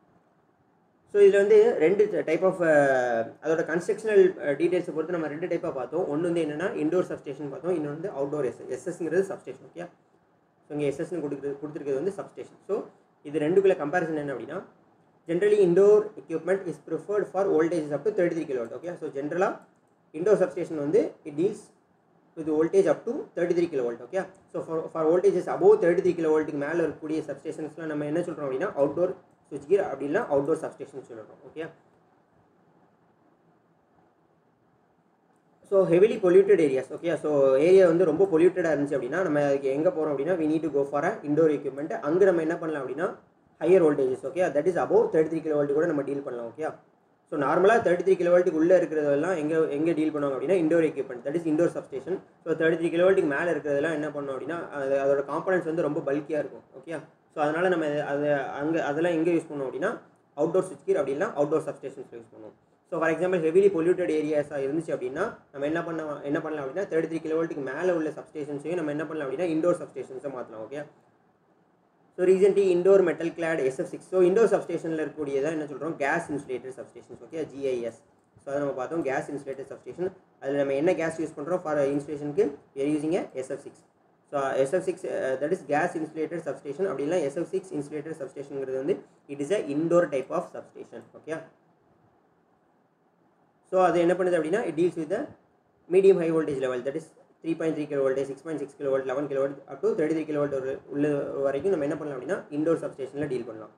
ஸோ இதில் வந்து 2 டைப் ஆஃப் அதோட கன்ஸ்ட்ரக்ஷனல் டீட்டெயில்ஸை பொறுத்து நம்ம 2 டைப்பாக பார்த்தோம். ஒன்று வந்து என்னென்னா இண்டோர் சப்ஸ்டேஷன் பார்த்தோம், இன்னொன்று வந்து அவுட்டோர் எஸ்எஸ்ங்கிறது சப்ஸ்டேஷன். ஓகே. ஸோ இங்கே எஸ்எஸ்ன்னு கொடுத்துருக்கிறது வந்து சப்ஸ்டேஷன். ஸோ இது ரெண்டுக்குள்ள கம்பேரிசன் என்ன அப்படின்னா generally indoor equipment is preferred for voltage up to 33 kV. Okay. So ஜென்ரலாக இண்டோர் சப்ஸ்டேஷன் வந்து it deals with voltage up to 33 kV. Okay. So for voltages above 33 kV மேலே இருக்கக்கூடிய சப்ஸ்டேஷன்ஸ்லாம் நம்ம என்ன சொல்கிறோம் அப்படின்னா அவுட்டோர் சுவிட்ச் கியர் அப்படின்னா அவுட்டோர் சப்ஸ்டேஷன் சொல்கிறோம். Okay. So heavily polluted areas. Okay. So area வந்து ரொம்ப பொல்யூட்டடாக இருந்துச்சு அப்படின்னா நம்ம அதுக்கு எங்கே போகிறோம் அப்படின்னா we need to go for indoor equipment. அங்கே நம்ம என்ன பண்ணலாம் அப்படின்னா higher voltages. Okay. That is above 33 kV கூட நம்ம டீல் பண்ணலாம். ஓகே. ஸோ நார்மலாக 33 kV உள்ளே இருக்கிறதெல்லாம் எங்கே டீல் பண்ணுவாங்க அப்படின்னா indoor equipment, that is indoor substation. So 33 kV மேலே இருக்கிறதெல்லாம் என்ன பண்ணோம் அப்படின்னா அதோட காம்பனன்ட்ஸ் வந்து ரொம்ப பல்கியாக இருக்கும். ஓகே. ஸோ அதனால் நம்ம அதெல்லாம் எங்கே யூஸ் பண்ணோம் அப்படின்னா அவுட்டோர் சுவிட்ச் கியர் அப்படின்னா அவுட்டோர் சப்ஸ்டேஷன்ஸ் யூஸ் பண்ணுவோம். So for example heavily polluted ஏரியாஸாக இருந்துச்சு அப்படின்னா நம்ம என்ன பண்ணலாம் அப்படின்னா 33 kV மேலே உள்ள சப்ஸ்டேஷன்ஸையும் நம்ம என்ன பண்ணலாம் அப்படின்னா இண்டோர் சப்ஸ்டேஷன்ஸை மாற்றலாம். Okay. So recently indoor metal clad SF6. So indoor சப்ஸ்டேஷனில் இருக்கக்கூடியதான் என்ன சொல்கிறோம் gas insulated substations. Okay. GIS. So அதை நம்ம பார்த்தோம் கேஸ் இன்சுலேட்டட் சப்ஸ்டேஷன். அதில் நம்ம என்ன கேஸ் யூஸ் பண்ணுறோம் ஃபார் இன்சுலேஷனுக்கு using SF6. So SF6 that is gas insulated substation. அப்படின்னா SF6 இன்சுலேட்டட் சப்ஸ்டேஷனுங்கிறது வந்து it is a indoor type of substation. Okay. So அது என்ன பண்ணுது அப்படின்னா it deals with medium high voltage level that is 3.3 kV, 6.6 kV, 11 kV up to 33 kV உள்ள வரைக்கும் நம்ம என்ன பண்ணலாம் அப்படின்னா இண்டோர் சப்ஸ்டேஷனில் டீல் பண்ணலாம்.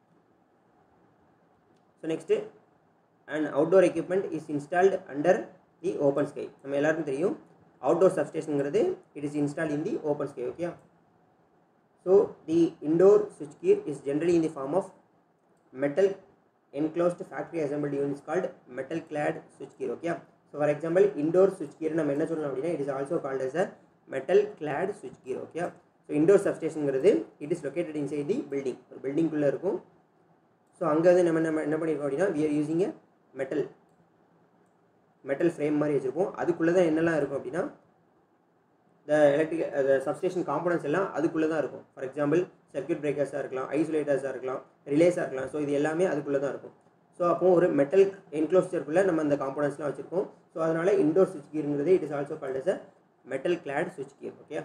So next and outdoor equipment is installed under the open sky. நம்ம எல்லாருக்கும் தெரியும் அவுட்டோர் சப்ஸ்டேஷனுங்கிறது it is install in the open sky. Okay, so the indoor சுவிட்ச் கியர் is generally in the form of metal enclosed factory assembled units called metal clad switch gear. Okay, so for example indoor switch gear நம்ம என்ன சொல்லலாம் அப்படினா it is also called as a metal clad switch gear. Okay, so indoor substation ங்கிறது it is located inside the building. ஒரு building குள்ள இருக்கும். So அங்கே வந்து நம்ம என்ன பண்ணியிருக்கோம் அப்படின்னா we are using a metal frame மாதிரி வச்சுருப்போம். அதுக்குள்ளே தான் என்னெல்லாம் இருக்கும் அப்படின்னா the substation components எல்லாம் அதுக்குள்ளே தான் இருக்கும். ஃபார் எக்ஸாம்பிள் சர்க்யூட் பிரேக்கர்ஸாக இருக்கலாம், ஐசோலேட்டர்ஸாக இருக்கலாம், ரிலேஸாக இருக்கலாம். ஸோ இது எல்லாமே அதுக்குள்ளே தான் இருக்கும். ஸோ அப்போது ஒரு மெட்டல் என்க்ளோஸ்டருக்குள்ளே நம்ம அந்த காம்பனன்ட்ஸ்லாம் வச்சுருக்கோம். ஸோ அதனால் இண்டோர் சுவிட்ச் கியருங்கிறது it is also called as a metal clad சுவிட்ச் கியர். ஓகே,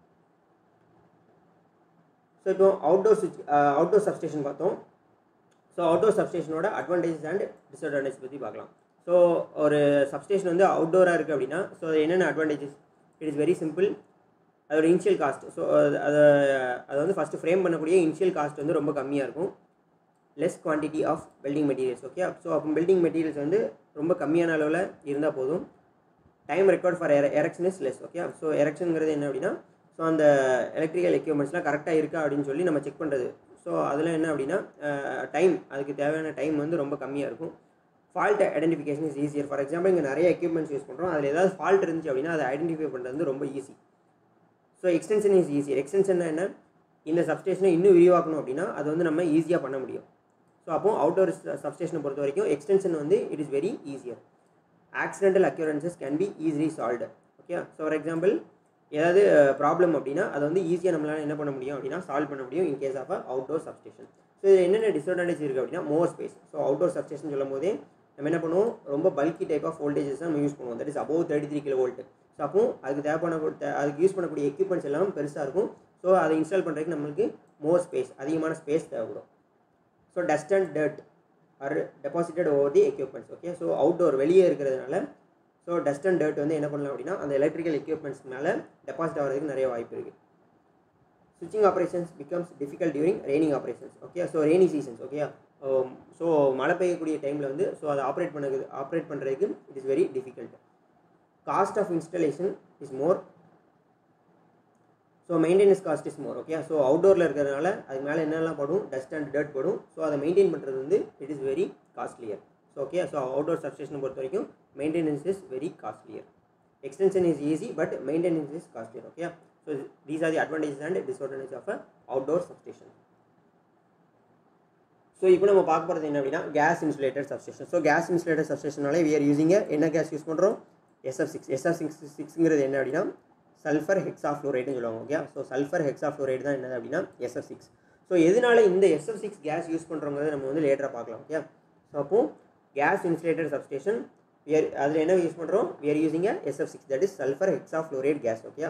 ஸோ இப்போ அவுட்டோர் சப்ஸ்டேஷன் பார்த்தோம். ஸோ அவுட்டோர் சப்ஸ்டேஷனோட அட்வான்டேஜஸ் அண்ட் டிஸ்அட்வான்டேஜ் பற்றி பார்க்கலாம். ஸோ ஒரு சப்ஸ்டேஷன் வந்து அவுட்டோராக இருக்குது அப்படின்னா ஸோ என்னென்ன advantages? It is very simple. அதோட இனிஷியல் காஸ்ட், ஸோ அதை வந்து ஃபஸ்ட்டு ஃப்ரேம் பண்ணக்கூடிய இனிஷியல் காஸ்ட் வந்து ரொம்ப கம்மியாக இருக்கும். Less quantity of building materials. Okay, so அப்போ பில்டிங் மெட்டீரியல்ஸ் வந்து ரொம்ப கம்மியான அளவில் இருந்தால் போதும். Time record for erection is less. Okay, so எரெக்ஷனுங்கிறது என்ன அப்படின்னா ஸோ அந்த எலக்ட்ரிக்கல் எக்யூப்மெண்ட்ஸ்லாம் கரெக்டாக இருக்கா அப்படின்னு சொல்லி நம்ம செக் பண்ணுறது. ஸோ அதில் என்ன அப்படின்னா டைம், அதுக்கு தேவையான டைம் வந்து ரொம்ப கம்மியாக இருக்கும். Fault identification is easier. For example இங்கே நிறைய எக்யூப்மெண்ட்ஸ் யூஸ் பண்ணுறோம், அதில் ஏதாவது ஃபால்ட் இருந்துச்சு அப்படின்னா அதை ஐடென்டிஃபை பண்ணுறது வந்து ரொம்ப easy. So extension is easier. Extension என்ன, இந்த சப்ஸ்டேஷனை இன்னும் விரிவாக்கணும் அப்படின்னா அது வந்து நம்ம ஈஸியாக பண்ண முடியும். ஸோ அப்போது அவுட்டோர் சப்ஸ்டேஷனை பொறுத்த வரைக்கும் எக்ஸ்டென்ஷன் வந்து it is very easier. Accidental occurrences can be easily solved. Okay, so for example ஏதாவது ப்ராப்ளம் அப்படின்னா அதை வந்து ஈஸியாக நம்மளால் என்ன பண்ண முடியும் அப்படின்னா சால்வ் பண்ண முடியும் in case of a outdoor substation. So இது என்னென்ன டிஸ்அட்வான்டேஜ் இருக்குது அப்படின்னா more space. So outdoor substation சொல்லும் போதே நம்ம என்ன பண்ணுவோம், ரொம்ப பல்கி டைப் ஆஃப் வோல்டேஜஸ் தான் நம்ம யூஸ் பண்ணுவோம். That is above 33 kV. So அப்போ அதுக்கு யூஸ் பண்ணக்கூடிய எக்யூப்மெண்ட்ஸ் எல்லாம் பெருசாக இருக்கும். ஸோ அதை இன்ஸ்டால் பண்ணுறதுக்கு நம்மளுக்கு மோர் ஸ்பேஸ், அதிகமான ஸ்பேஸ் தேவைப்படும். So dust and dirt are deposited over the equipments. Okay, so outdoor வெளியே இருக்கிறதுனால ஸோ டஸ்ட் அண்ட் டர்ட் வந்து என்ன பண்ணலாம் அப்படின்னா அந்த எலக்ட்ரிக்கல் எக்யூப்மெண்ட்ஸ் மேலே டெபாசிட் ஆகிறதுக்கு நிறைய வாய்ப்பு இருக்குது. ஸ்விட்சிங் operations becomes difficult during raining operations. Okay, so rainy seasons. Okay, so மழை பெய்யக்கூடிய டைமில் வந்து ஸோ அதை ஆப்ரேட் பண்ணுறதுக்கு it is very difficult. Cost of installation is more. So maintenance cost is more. Okay, so அவுட்டோரில் இருக்கிறதுனால அதுக்கு மேலே என்னெல்லாம் படும், டஸ்ட் அண்ட் டர்ட் படும். ஸோ அதை மெயின்டைன் பண்ணுறது வந்து it is very costlier. So okay, so outdoor சப்ஸ்டேஷனை பொறுத்த வரைக்கும் maintenance is very costlier. Extension is easy but maintenance is costlier. Okay, so these are the advantages and disadvantage of a outdoor substation. So இப்போ நம்ம பார்க்க போகிறது என்ன அப்படின்னா gas insulated substation. So gas insulated சப்ஸ்டேஷனாலே we are using என்ன gas use பண்ணுறோம், SF6. SF6ங்கிறது என்ன அப்படின்னா சல்ஃபர் ஹெக்ஸாஃப்ளோரைடுன்னு சொல்லுவாங்க. ஓகே, ஸோ சல்ஃபர் ஹெக்ஸாஃப்ளோரைடு தான் என்னது அப்படின்னா SF6. ஸோ எதனால இந்த SF6 கேஸ் யூஸ் பண்ணுறோங்கிறத நம்ம வந்து லேட்டராக பார்க்கலாம். ஓகே, ஸோ அப்போது கேஸ் இன்சுலேட்டட் சப்ஸ்டேஷன் அதில் என்ன யூஸ் பண்ணுறோம், we are using SF6, that is sulfur hexafluoride gas. Okay,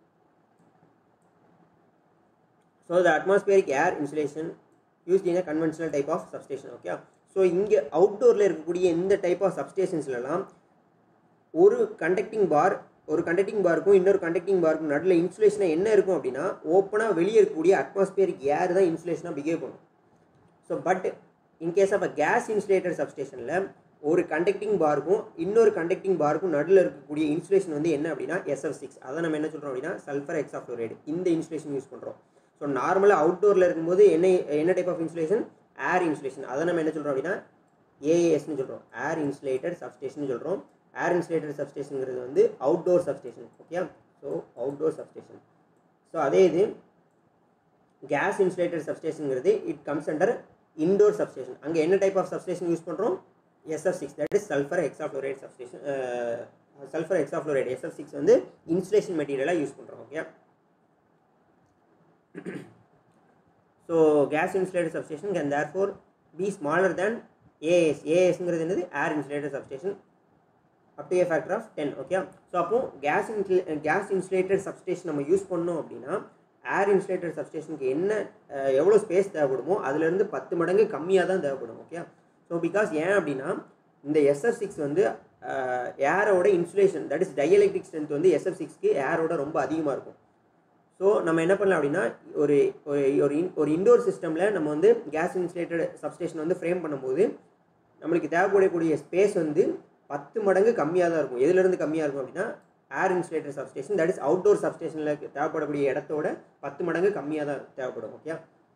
so the atmospheric air insulation used in a conventional type of substation. Okay, so இங்கே அவுட்டோரில் இருக்கக்கூடிய இந்த டைப் ஆஃப் சப்ஸ்டேஷன்ஸ்லாம் ஒரு conducting பாருக்கும் இன்னொரு conducting பாருக்கும் நடுவில் இன்சுலேஷனாக என்ன இருக்கும் அப்படின்னா ஓப்பனாக வெளியே இருக்கக்கூடிய அட்மாஸ்பியரிக் ஏர் தான் இன்சுலேஷனாக பிஹேவ் பண்ணும். So but in case of a gas insulated சப்ஸ்டேஷனில் ஒரு கண்டக்டிங் பாருக்கும் இன்னொரு கண்டக்டிங் பாருக்கும் நடுவில் இருக்கக்கூடிய இன்சுலேஷன் வந்து என்ன அப்படின்னா SF6. அதை நம்ம என்ன சொல்கிறோம் அப்படின்னா சல்ஃபர் ஹெக்ஸாஃப்ளோரைடு. இந்த இன்சுலேஷன் யூஸ் பண்ணுறோம். ஸோ நார்மலாக அவுட்டோரில் இருக்கும்போது என்ன type of insulation, air insulation. அதை நம்ம என்ன சொல்கிறோம் அப்படின்னா AASன்னு சொல்கிறோம், ஏர் இன்சுலேட்டட் சப்ஸ்டேஷன் சொல்கிறோம். ஏர் இன்சுலேட்டட் சப்ஸ்டேஷனுங்கிறது வந்து outdoor substation. Okay, so outdoor substation. So அதே இது கேஸ் இன்சுலேட்டட் சப்ஸ்டேஷனுங்கிறது it comes under indoor substation. அங்கே என்ன டைப் ஆஃப் சப்ஸ்டேஷன் யூஸ் பண்ணுறோம், SF6, that is sulfur hexafluoride substation. Sulfur hexafluoride SF6 வந்து இன்சுலேஷன் மெட்டீரியலாக யூஸ் பண்ணுறோம். Okay, so gas insulated substation can therefore be smaller than AAS. AASங்கிறது என்னது, air insulated substation, up to a factor of 10. Okay, so அப்போது gas insulated substation நம்ம use பண்ணோம் அப்படின்னா air insulated சப்ஸ்டேஷனுக்கு எவ்வளோ ஸ்பேஸ் தேவைப்படுமோ அதுலேருந்து 10 மடங்கு கம்மியாக தான் தேவைப்படும். ஓகே, ஸோ பிகாஸ் ஏன் அப்படின்னா இந்த SF6 வந்து ஏரோட insulation, that is dielectric strength வந்து SF6க்கு ஏரோட ரொம்ப அதிகமாக இருக்கும். ஸோ நம்ம என்ன பண்ணலாம் அப்படின்னா ஒரு இண்டோர் சிஸ்டமில் நம்ம வந்து கேஸ் இன்சுலேட்டட் சப்ஸ்டேஷன் வந்து ஃப்ரேம் பண்ணும்போது நம்மளுக்கு தேவைப்படக்கூடிய ஸ்பேஸ் வந்து 10 மடங்கு கம்மியாக தான் இருக்கும். எதுலேருந்து கம்மியாக இருக்கும் அப்படின்னா air insulator substation that is outdoor சப்ஸ்டேஷனில் தேவைப்படக்கூடிய இடத்தோட 10 மடங்கு கம்மியாக தான் தேவைப்படும். Okay,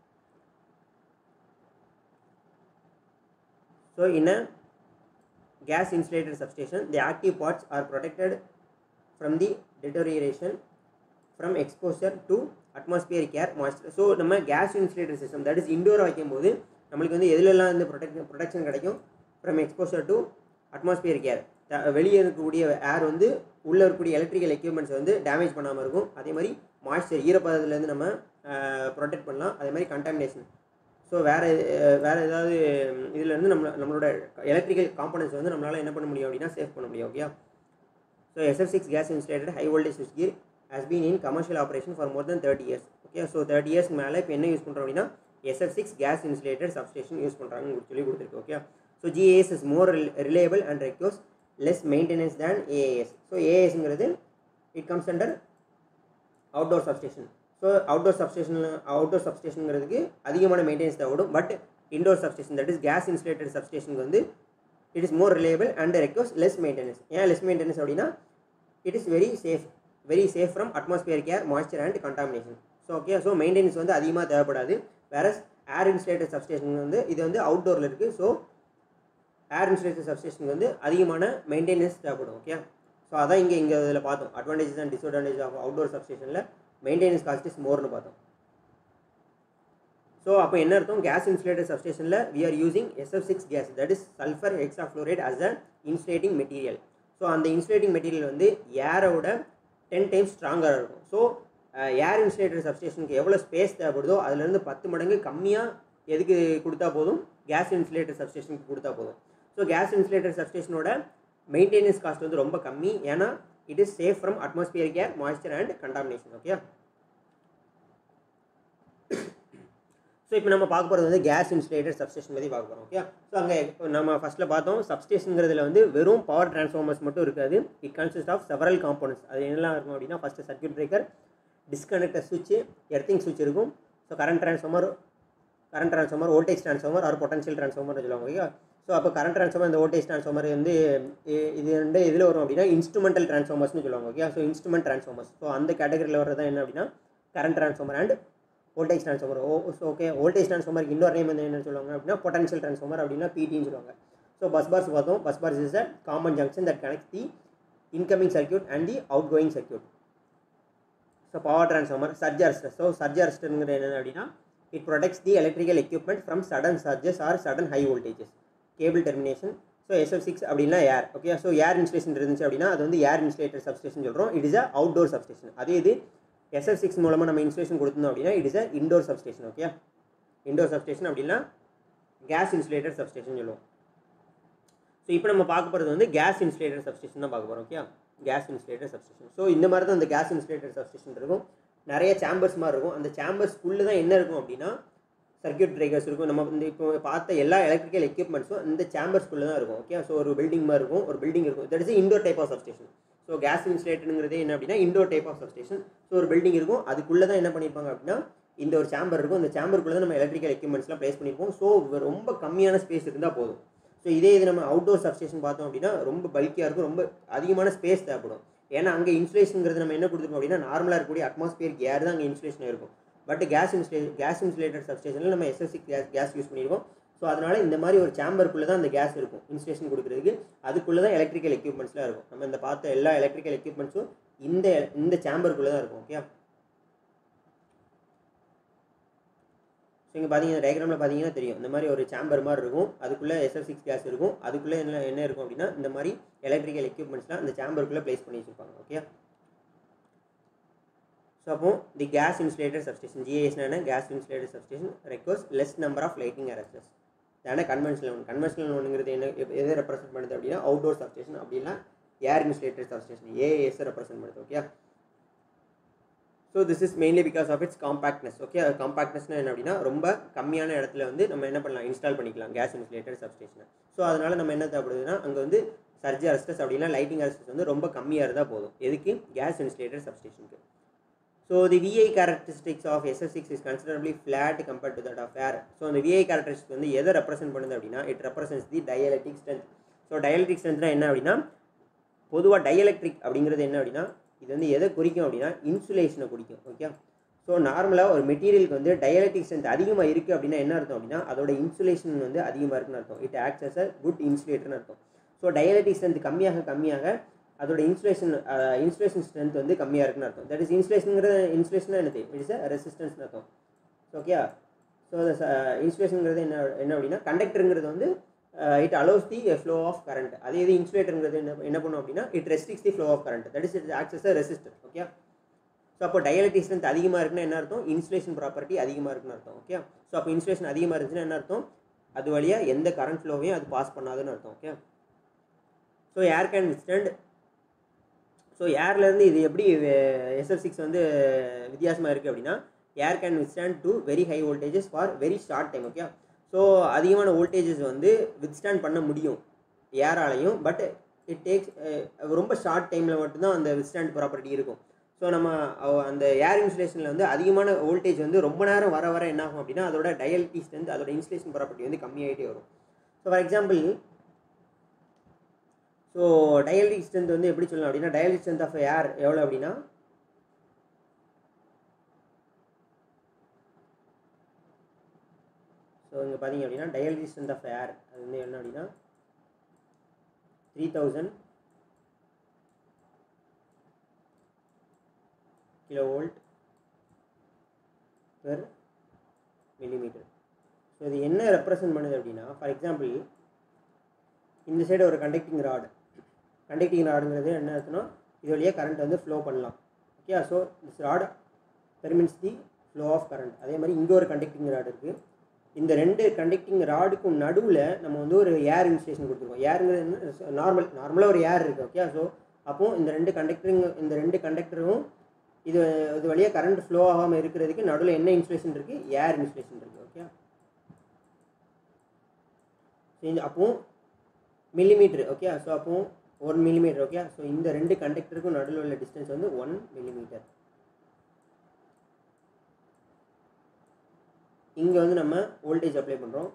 so in a gas insulated substation the active parts are protected from the deterioration from exposure to atmospheric air moisture. So நம்ம gas insulator system that is இண்டோராக வைக்கும்போது நம்மளுக்கு வந்து எதுலெல்லாம் வந்து ப்ரொடெக்ஷன் கிடைக்கும், from exposure to atmospheric air, வெளியே இருக்கக்கூடிய ஏர் வந்து உள்ளே இருக்கக்கூடிய எலக்ட்ரிக்கல் எக்யூப்மெண்ட்ஸ் வந்து டேமேஜ் பண்ணாமல் இருக்கும். அதே மாதிரி மாய்ஸ்சர் ஈரப்பதத்துலேருந்து நம்ம ப்ரொடெக்ட் பண்ணலாம். அதே மாதிரி கண்டாமினேஷன், ஸோ வேறு ஏதாவது இதுலேருந்து நம்மளோட எலக்ட்ரிக்கல் காம்பனன்ட்ஸ் வந்து நம்மளால் என்ன பண்ண முடியும் அப்படின்னா சேவ் பண்ண முடியும். Okay, so SF6 gas insulated high voltage ஸ்விட்ச் கியர் has been in commercial operation for more than 30 years. Okay, so 30 years மேலே இப்போ என்ன யூஸ் பண்ணுறோம் அப்படின்னா SF6 gas insulated substation use பண்ணுறாங்கன்னு சொல்லி கொடுத்துருக்கு. Okay, so GAS is more reliable and requires less maintenance than AAS. So AASங்கிறது it comes under outdoor substation. So outdoor சப்ஸ்டேஷனுங்கிறதுக்கு அதிகமான மெயின்டெனன்ஸ் தேவைப்படும். But indoor substation that is gas insulated சப்ஸ்டேஷனுக்கு வந்து it is more reliable and requires less maintenance. ஏன் less maintenance அப்படின்னா it is very safe from atmospheric air moisture and contamination. So okay, so maintenance வந்து அதிகமாக தேவைப்படாது. Whereas ஏர் insulated substation வந்து இது வந்து அவுட்டோரில் இருக்குது. ஸோ ஏர் இன்சுலேட்டட் சப்ஸ்டேஷனுக்கு வந்து அதிகமான மெயின்டெனன்ஸ் தேவைப்படும். ஓகே, ஸோ அதான் இங்கே இதில் பார்த்தோம் advantages and disadvantage of outdoor சப்ஸ்டேஷனில் மெயின்டெனன்ஸ் காஸ்ட் இஸ் மோர்னு பார்த்தோம். ஸோ அப்போ என்ன அர்த்தம், கேஸ் இன்சுலேட்டட் சப்ஸ்டேஷனில் we are using SF6 gas that is sulphur hexafluoride as a insulating material. So அந்த இன்சுலேட்டிங் மெட்டீரியல் வந்து ஏரோட 10 times ஸ்ட்ராங்காக இருக்கும். ஸோ ஏர் இன்சுலேட்டட் சப்ஸ்டேஷனுக்கு எவ்வளோ ஸ்பேஸ் தேவைப்படுதோ அதுலேருந்து 10 மடங்கு கம்மியாக எதுக்கு கொடுத்தா போதும், கேஸ் இன்சுலேட்டட் சப்ஸ்டேஷனுக்கு கொடுத்தா போதும். ஸோ கேஸ் இன்சுலேட்டட் சப்ஸ்டேஷனோட மெயின்டெனன்ஸ் காஸ்ட் வந்து ரொம்ப கம்மி, ஏன்னா it is safe from atmospheric air moisture and contamination. Okay, so இப்போ நம்ம பார்க்க போகிறது வந்து கேஸ் இன்சுலேட்டட் சப்ஸ்டேஷன் பற்றி பார்க்க போகிறோம். ஓகே, ஸோ அங்கே நம்ம ஃபஸ்ட்டில் பார்த்தோம் சப்ஸ்டேஷனுங்கிறதுல வந்து வெறும் பவர் டிரான்ஸ்ஃபார்மர்ஸ் மட்டும் இருக்காது. It consist of several components. அது என்னெல்லாம் இருக்கும் அப்படின்னா ஃபஸ்ட்டு சர்க்யூட் பிரேக்கர், டிஸ்கனெக்டர் சுவிட்ச், எர்த்திங் சுவிட்ச் இருக்கும். So current transformer, voltage transformer R potential ட்ரான்ஸ்ஃபார்மர்னு சொல்லுவாங்க. ஓகே, ஸோ அப்போ கரண்ட் ட்ரான்ஸ்ஃபார்மர், இந்த வோல்டேஜ் ட்ரான்ஸ்ஃபார்மர் வந்து இது வந்து இதில் வரும் அப்படின்னா இன்ஸ்ட்ருமெண்டல் ட்ரான்ஸ்ஃபார்மர்ஸ்னு சொல்லுவாங்க. Okay, so instrument transformers. So அந்த கேட்டகரியில் வர்றது தான் என்ன அப்படின்னா current transformer and voltage transformer. Okay, voltage ட்ரான்ஸ்ஃபார்மருக்கு இன்னொரு நேம் வந்து என்ன சொல்லுவாங்க அப்படின்னா பொட்டன்ஷியல் ட்ரான்ஸ்ஃபார்மர் அப்படின்னா PTன்னு சொல்லுவாங்க. ஸோ பஸ் பார்ஸ் பார்த்தோம். Bus bars is a common junction that connect the incoming circuit and the outgoing circuit. So power transformer, surge arrester. So surge அரெஸ்டருங்கிறது என்ன அப்படின்னா it protects the electrical equipment from sudden surges or sudden high voltages. Cable termination. So SF6 அப்படின்னா air. Okay, so air insulation இருந்துச்சு அப்படின்னா அது வந்து air insulated substation சொல்கிறோம். It is a outdoor substation. அதே இது SF6 மூலமாக நம்ம இன்சுலேஷன் கொடுத்தோம் அப்படின்னா it is a indoor substation. Okay, indoor substation அப்படின்னா கேஸ் இன்சுலேட்டட் சப்ஸ்டேஷன் சொல்லுவோம். ஸோ இப்போ நம்ம பார்க்க போகிறது வந்து கேஸ் இன்சுலேட்டட் சப்ஸ்டேஷன் தான் பார்க்க போகிறோம். Okay, gas insulated substation. So இந்த மாதிரி தான் இந்த கேஸ் இன்சுலேட்டட் சப்ஸ்டேஷன் இருக்கும். நிறைய சேம்பர்ஸ் மாதிரி இருக்கும். அந்த சேம்பர்ஸ்க்குள்ளே தான் என்ன இருக்கும் அப்படின்னா சர்க்யூட் பிரேக்கர்ஸ் இருக்கும். நம்ம இந்த இப்போ பார்த்த எல்லா எலக்ட்ரிக்கல் எக்யூப்மெண்ட்ஸும் இந்த சேம்பர்ஸ்க்குள்ளே தான் இருக்கும். ஓகே, ஸோ ஒரு பில்டிங் மாதிரி இருக்கும், ஒரு பில்டிங் இருக்கும். That is indoor type of substation. So gas இன்சுலேட்டடுங்கிறது என்ன அப்படின்னா indoor type of substation. So ஒரு பில்டிங் இருக்கும், அதுக்குள்ளே தான் என்ன பண்ணியிருப்பாங்க அப்படின்னா இந்த ஒரு சேம்பர் இருக்கும். இந்த சேம்பருக்குள்ளே தான் நம்ம எலக்ட்ரிக்கல் எக்யூப்மெண்ட்ஸ்லாம் ப்ளேஸ் பண்ணியிருப்போம். ஸோ ரொம்ப கம்மியான ஸ்பேஸ் இருந்தால் போதும். ஸோ இதே இது நம்ம அவுட்டோர் சப்ஸ்டேஷன் பார்த்தோம் அப்படின்னா ரொம்ப பல்கியாக இருக்கும், ரொம்ப அதிகமான ஸ்பேஸ் தேவைப்படும். ஏன்னா அங்கே இன்சுலேஷனுங்கிறது நம்ம என்ன கொடுத்துருக்கோம் அப்படின்னா நார்மலாக இருக்கக்கூடிய அட்மாஸ்பியரிக் ஏர் தான் அங்கே இன்சுலேஷன் இருக்கும். பட் கேஸ் இன்சுலேட்டட் சப்ஸ்டேஷனில் நம்ம SF6 கேஸ் யூஸ் பண்ணிடுவோம். ஸோ அதனால் இந்த மாதிரி ஒரு சேம்பருக்குள்ளே தான் அந்த கேஸ் இருக்கும் இன்சுலேஷன் கொடுக்குறதுக்கு. அதுக்குள்ளே தான் எலக்ட்ரிக்கல் எக்யூப்மெண்ட்ஸ்லாம் இருக்கும். நம்ம இந்த பார்த்த எல்லா எலக்ட்ரிக்கல் எக்யூப்மெண்ட்ஸும் இந்த சேம்பருக்குள்ளே தான் இருக்கும். ஓகே, ஸோ இங்கே பார்த்தீங்கன்னா டயக்ராமில் பார்த்தீங்கன்னா தெரியும் இந்த மாதிரி ஒரு சேம்பர் மாதிரி இருக்கும். அதுக்குள்ளே SF6 கேஸ் இருக்கும். அதுக்குள்ளே என்ன இருக்கும் அப்படின்னா இந்த மாதிரி எலக்ட்ரிக்கல் எக்யூப்மெண்ட்ஸ்லாம் அந்த சேம்பருக்குள்ளே ப்ளேஸ் பண்ணி வச்சுருப்பாங்க. ஓகே, ஸோ அப்போ the gas insulated substation GIS gas insulated substation requires less number of lighting arrangers. ஏன்னா கன்வென்ஷனல் ஒன்றுங்கிறது என்ன எதை ரெப்ரசென்ட் பண்ணுது அப்படின்னா அவுட்டோர் சப்ஸ்டேஷன் அப்படின்னா air insulated substation AAS represent பண்ணுது. Okay, so this is mainly because of its compactness. Okay, காம்பாக்ட்னஸ்னா என்ன அப்படின்னா ரொம்ப கம்மியான இடத்துல வந்து நம்ம என்ன பண்ணலாம், இன்ஸ்டால் பண்ணிக்கலாம் கேஸ் இன்சுலேட்டட் சப்ஸ்டேஷனை. ஸோ அதனால் நம்ம என்ன தேவைப்படுதுன்னா அங்கே வந்து சர்ஜ் அரெஸ்டர்ஸ் அப்படின்னா லைட்டிங் அரெஸ்டர்ஸ் வந்து ரொம்ப கம்மியாக இருந்தால் போதும். எதுக்கு, கேஸ் இன்சுலேட்டட் சப்ஸ்டேஷனுக்கு. So the VI characteristics of SF6 is considerably flat compared to that of air. So the VI characteristics வந்து எதை ரெப்ரசென்ட் பண்ணுது அப்படின்னா it represents the dielectric strength. So dielectric strength என்ன அப்படின்னா பொதுவாக டைஎலக்ட்ரிக் அப்படிங்கிறது என்ன அப்படின்னா இது வந்து எதை குறிக்கும் அப்படின்னா இன்சுலேஷனை குறிக்கும். ஓகே, ஸோ நார்மலாக ஒரு மெட்டீரியலுக்கு வந்து டைஎலக்ட்ரிக் ஸ்ட்ரென்த் அதிகமாக இருக்குது அப்படின்னா என்ன அர்த்தம் அப்படின்னா அதோட இன்சுலேஷன் வந்து அதிகமாக இருக்குன்னு அர்த்தம். It acts as a good இன்சுலேட்டர்னு அர்த்தம். ஸோ டைஎலக்ட்ரிக் ஸ்ட்ரென்த் கம்மியாக அதோட இன்சுலேஷன் ஸ்ட்ரென்த் வந்து கம்மியாக இருக்குன்னு அர்த்தம். தட் இஸ் இன்சுலேஷனாக என்னது, இட் இஸ் அ ரெசிஸ்டன்ஸ்னு அர்த்தம். ஓகே, ஸோ இன்சுலேஷனுங்கிறது என்ன அப்படின்னா கண்டக்டருங்கிறது வந்து it allows the flow of current. அதே இது இன்சுலேட்டருங்கிறது என்ன பண்ணும் அப்படின்னா it restricts the flow of current. That is it acts as a resistor. Okay, so அப்போ டைஎலக்ட்ரிக் ஸ்ட்ரென்த் அதிகமாக இருக்குன்னா என்ன அர்த்தம், இன்சுலேஷன் ப்ராப்பர்ட்டி அதிகமாக இருக்குன்னு அர்த்தம். ஓகே, ஸோ அப்போ இன்சுலேஷன் அதிகமாக இருந்துச்சுன்னா என்ன அர்த்தம், அது வழியாக எந்த கரண்ட் ஃப்ளோவையும் அது பாஸ் பண்ணாதுன்னு அர்த்தம். Okay, so air can withstand. So ஏர்லேருந்து இது எப்படி SF6 வந்து வித்தியாசமாக இருக்குது அப்படின்னா air can withstand to very high voltages for very short time. Okay, so அதிகமான வோல்டேஜஸ் வந்து வித்ஸ்டாண்ட் பண்ண முடியும் ஏராலையும். பட் இட் டேக்ஸ் ரொம்ப ஷார்ட் டைமில் மட்டும்தான் அந்த வித்ஸ்டாண்ட் ப்ராப்பர்ட்டி இருக்கும். ஸோ நம்ம அந்த ஏர் இன்சுலேஷனில் வந்து அதிகமான வோல்டேஜ் வந்து ரொம்ப நேரம் வர என்ன ஆகும் அப்படின்னா அதோட டைஎலக்ட்ரிக் ஸ்ட்ரென்த் அதோட இன்சுலேஷன் ப்ராப்பர்ட்டி வந்து கம்மியாகிட்டே வரும். So for example, so dielectric strength வந்து எப்படி சொல்லலாம் அப்படின்னா டைஎலக்ட்ரிக் ஸ்ட்ரென்த் ஆஃப் ஏர் எவ்வளோ அப்படின்னா ஸோ இங்கே பார்த்தீங்க அப்படின்னா டைஎலக்ட்ரிக் ஸ்ட்ரென்த் ஆஃப் ஏர் அது வந்து என்ன அப்படின்னா 3000 கிலோவோல்ட் பெர் மில்லிமீட்டர். ஸோ இது என்ன ரெப்ரசன்ட் பண்ணுது அப்படின்னா ஃபார் எக்ஸாம்பிள் இந்த சைடு ஒரு கண்டக்டிங் ராடுங்கிறது என்ன அர்த்தம்னா இது வழியாக கரண்ட் வந்து ஃப்ளோ பண்ணலாம். Okay, so this rod permits the flow of current. அதே மாதிரி இங்கே ஒரு கண்டக்டிங் ராடு இருக்குது. இந்த ரெண்டு கண்டக்டிங் ராடுக்கும் நடுவில் நம்ம வந்து ஒரு ஏர் இன்சுலேஷன் கொடுத்துருக்கோம். ஏருங்கிறது நார்மலாக ஒரு ஏர் இருக்குது. ஓகே, ஸோ அப்போது இந்த ரெண்டு கண்டக்டரும் இது வழியாக கரண்ட் ஃப்ளோ ஆகாமல் இருக்கிறதுக்கு நடுவில் என்ன இன்சுலேஷன் இருக்குது, ஏர் இன்சுலேஷன் இருக்குது. ஓகே, அப்போது மில்லிமீட்டர். ஓகே, ஸோ அப்போது 1 மில்லிமீட்டர். ஓகே, ஸோ இந்த ரெண்டு கண்டக்டருக்கும் நடுவில் உள்ள டிஸ்டன்ஸ் வந்து 1 மில்லிமீட்டர். இங்கே வந்து நம்ம வோல்டேஜ் அப்ளை பண்ணுறோம்.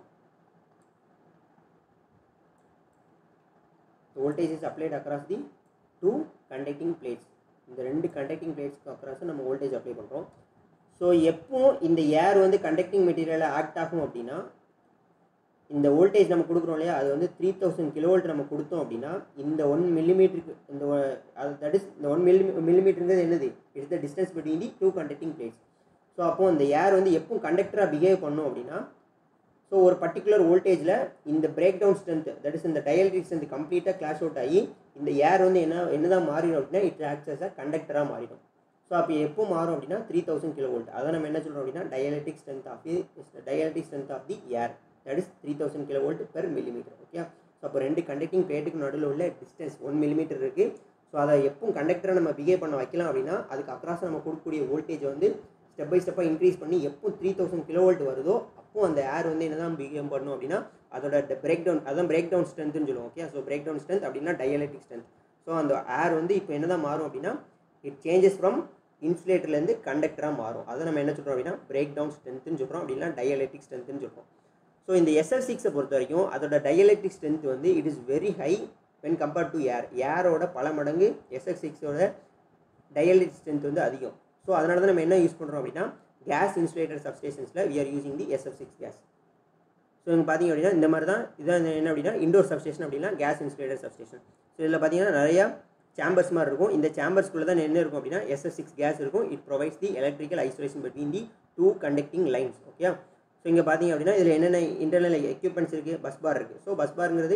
Voltage is applied across the 2 conducting plates. இந்த ரெண்டு கண்டக்டிங் பிளேட்ஸ்க்கு அக்ராஸ் நம்ம வோல்டேஜ் அப்ளை பண்ணுறோம். ஸோ எப்போ இந்த ஏர் வந்து கண்டக்டிங் மெட்டீரியலாக ஆக்ட் ஆகும் அப்படின்னா இந்த வோல்டேஜ் நம்ம கொடுக்குறோம் இல்லையா அது வந்து 3000 கிலோவோல்ட் நம்ம கொடுத்தோம் அப்படின்னா இந்த 1 மில்லிமீட்டருக்கு தட் இஸ் இந்த 1 மில்லிமீட்டருங்கிறது என்னது, it's the distance between the 2 conducting plates. So அப்போது அந்த ஏர் வந்து எப்போ கண்டக்டராக பிஹேவ் பண்ணும் அப்படின்னா ஸோ ஒரு பர்டிகுலர் வோல்டேஜில் இந்த break down strength that is இந்த டைஎலக்ட்ரிக் ஸ்ட்ரென்த் கம்ப்ளீட்டாக கிளாஷ் அவுட் ஆகி இந்த ஏர் வந்து என்னதான் மாறிடும் அப்படின்னா இட் ஆக்ட்ஸ் அஸ் அ கண்டக்டராக மாறிடும். ஸோ அப்போ எப்போ மாறும் அப்படின்னா 3000 கிலோவோல்ட். அதை நம்ம என்ன சொல்கிறோம் அப்படின்னா dielectric strength of the air that is 3000 kilovolt per millimetre. Okay, so அப்போ ரெண்டு கண்டக்டிங் பிளேட்டுக்கு நடுவில் உள்ள டிஸ்டன்ஸ் 1 மில்லிமீட்டர் இருக்குது. ஸோ அதை எப்போ கண்டக்டரை நம்ம பிஹேவ் பண்ண வைக்கலாம் அப்படின்னா அதுக்கு அக்ராஸ் நம்ம கொடுக்கக்கூடிய வோல்டேஜ் வந்து ஸ்டெப் பை ஸ்டெப்பாக இன்க்ரீஸ் பண்ணி எப்போ 3000 கிலோவோல்ட் வருதோ அப்போது அந்த ஏர் வந்து என்ன தான் பிஹேவ் பண்ணணும் அப்படின்னா அதோட பிரேக் டவுன் ஸ்ட்ரென்த்னு சொல்லுவோம். Okay, so break down strength அப்படின்னா டைஎலக்ட்ரிக் ஸ்ட்ரென்த். ஸோ அந்த ஏர் வந்து இப்போ என்ன தான் மாறும் அப்படின்னா இட் சேஞ்சஸ் ஃப்ரம் இன்சுலேட்டர்லேருந்து கண்டக்டராக மாறும். அதை நம்ம என்ன சொல்கிறோம் அப்படின்னா பிரேக் டவுன் ஸ்ட்ரென்த்னு சொல்கிறோம், அப்படின்னா டைஎலக்ட்ரிக் ஸ்ட்ரென்த்னு சொல்கிறோம். ஸோ இந்த SF6 பொறுத்த வரைக்கும் அதோட டைஎலக்ட்ரிக் ஸ்ட்ரென்த் வந்து it is very high when compared to ஏரோட பல மடங்கு SF6ஓட டைஎலக்ட்ரிக் ஸ்ட்ரென்த் வந்து அதிகம். ஸோ அதனால தான் நம்ம என்ன யூஸ் பண்ணுறோம் அப்படின்னா கேஸ் இன்சுலேட்டர் சப்ஸ்டேஷன்ஸில் we are using the SF6 gas. So இங்கே பார்த்தீங்க அப்படின்னா இந்த மாதிரி தான் இதான் என்ன அப்படின்னா இண்டோர் சப்ஸ்டேஷன் அப்படின்னா கேஸ் இன்சுலேட்டர் சப்ஸ்டேஷன். ஸோ இதில் பார்த்தீங்கன்னா நிறையா சேம்பர்ஸ் மாதிரி இருக்கும். இந்த சேம்பர்ஸ்குள்ளே தான் என்ன இருக்கும் அப்படின்னா SF6 கேஸ் இருக்கும். It provides the electrical isolation between the 2 conducting lines. Okay, so இங்கே பார்த்தீங்க அப்படின்னா இதில் என்னென்ன இன்டர்னல் எக்யூப்மெண்ட்ஸ் இருக்குது, பஸ் பார் இருக்குது. ஸோ பஸ் பார்ங்கிறது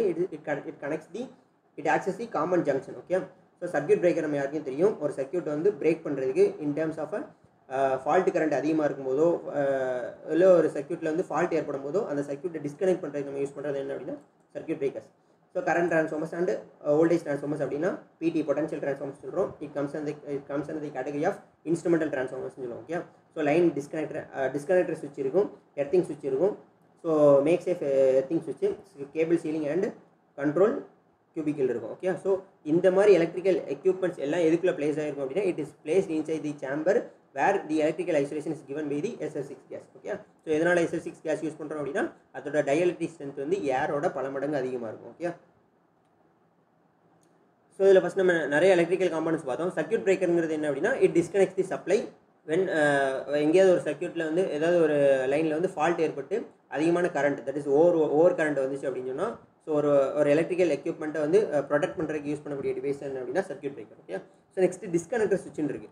it acts as the common junction. Okay, so circuit breaker நம்ம யாருக்கும் தெரியும். ஒரு சர்க்யூட் வந்து பிரேக் பண்ணுறதுக்கு in terms of fault current அதிகமாக இருக்கும்போதோ இல்லை ஒரு சர்க்யூட்டில் வந்து ஃபால்ட் ஏற்படும் போதோ அந்த சர்க்யூட்டை டிஸ்கனெக்ட் பண்ணுறதுக்கு நம்ம யூஸ் பண்ணுறது என்ன அப்படின்னா circuit breakers. So current transformers and voltage transformers அப்படின்னா PT பொட்டன்ஷியல் ட்ரான்ஸ்ஃபார்மர்ஸ் சொல்கிறோம். It comes and the category of instrumental transformers சொல்லுவோம். ஓகே, ஸோ லைன் டிஸ்கனெக்டர் சுவிட்ச் இருக்கும், எர்த்திங் சுவிட்ச் இருக்கும். ஸோ மேக் சேஃப் எர்த்திங் சுவிட்ச், cable sealing and control cubicle இருக்கும். Okay, so இந்த மாதிரி எலக்ட்ரிக்கல் எக்யூப்மெண்ட்ஸ் எல்லாம் எதுக்குள்ளே பிளேஸ் ஆகிருக்கும் அப்படின்னா it is placed inside the chamber where the electrical isolation is given by the SF6 gas. Okay, so எதனால் SF6 case use பண்ணுறோம் அப்படின்னா அதோட டைஎலக்ட்ரிக் ஸ்ட்ரென்த் வந்து ஏரோட பல மடங்கு அதிகமாக இருக்கும். ஓகே, ஸோ இதில் ஃபஸ்ட் நம்ம நிறைய எலக்ட்ரிக்கல் காம்பனன்ட்ஸ் பார்த்தோம். சர்க்யூட் பிரேக்கருங்கிறது என்ன அப்படின்னா, it disconnects the supply when எங்கேயாவது ஒரு சர்க்யூட்டில் வந்து ஏதாவது ஒரு லைனில் வந்து ஃபால்ட் ஏற்பட்டு அதிகமான current, that is over current வந்துச்சு அப்படின்னு சொன்னால், ஸோ ஒரு எலக்ட்ரிக்கல் எக்யூப்மெண்ட்டை வந்து ப்ரொடெக்ட் பண்ணுறதுக்கு யூஸ் பண்ணக்கூடிய டிவைஸ் என்ன அப்படின்னா circuit breaker. Okay, so next disconnector சுவிட்சுன்னு இருக்குது.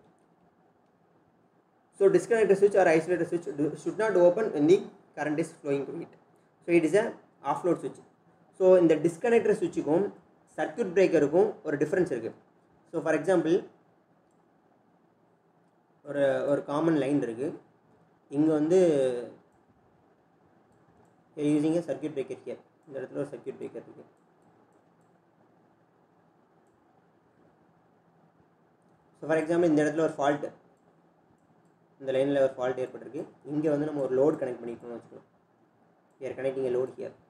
ஸோ டிஸ்கனெக்டர் சுவிட்ச் ஆர் ஐசோலேட்டர் சுவிட்ச் should not open when the current is flowing through it. So it is a off load சுவிட்ச். ஸோ இந்த டிஸ்கனெக்டர் சுவிட்சுக்கும் சர்க்யூட் பிரேக்கருக்கும் ஒரு டிஃப்ரென்ஸ் இருக்குது. ஸோ ஃபார் எக்ஸாம்பிள் ஒரு காமன் லைன் இருக்குது. இங்கே வந்து using a circuit breaker here. இந்த இடத்துல ஒரு சர்க்யூட் பிரேக்கர் இருக்குது. ஸோ ஃபார் எக்ஸாம்பிள் இந்த இடத்துல ஒரு ஃபால்ட்டு, இந்த லைனில் ஒரு ஃபால்ட் ஏற்பட்டிருக்கு. இங்கே வந்து நம்ம ஒரு லோட் கனெக்ட் பண்ணிக்கணும்னு வச்சுக்கலாம். Here connecting a load here.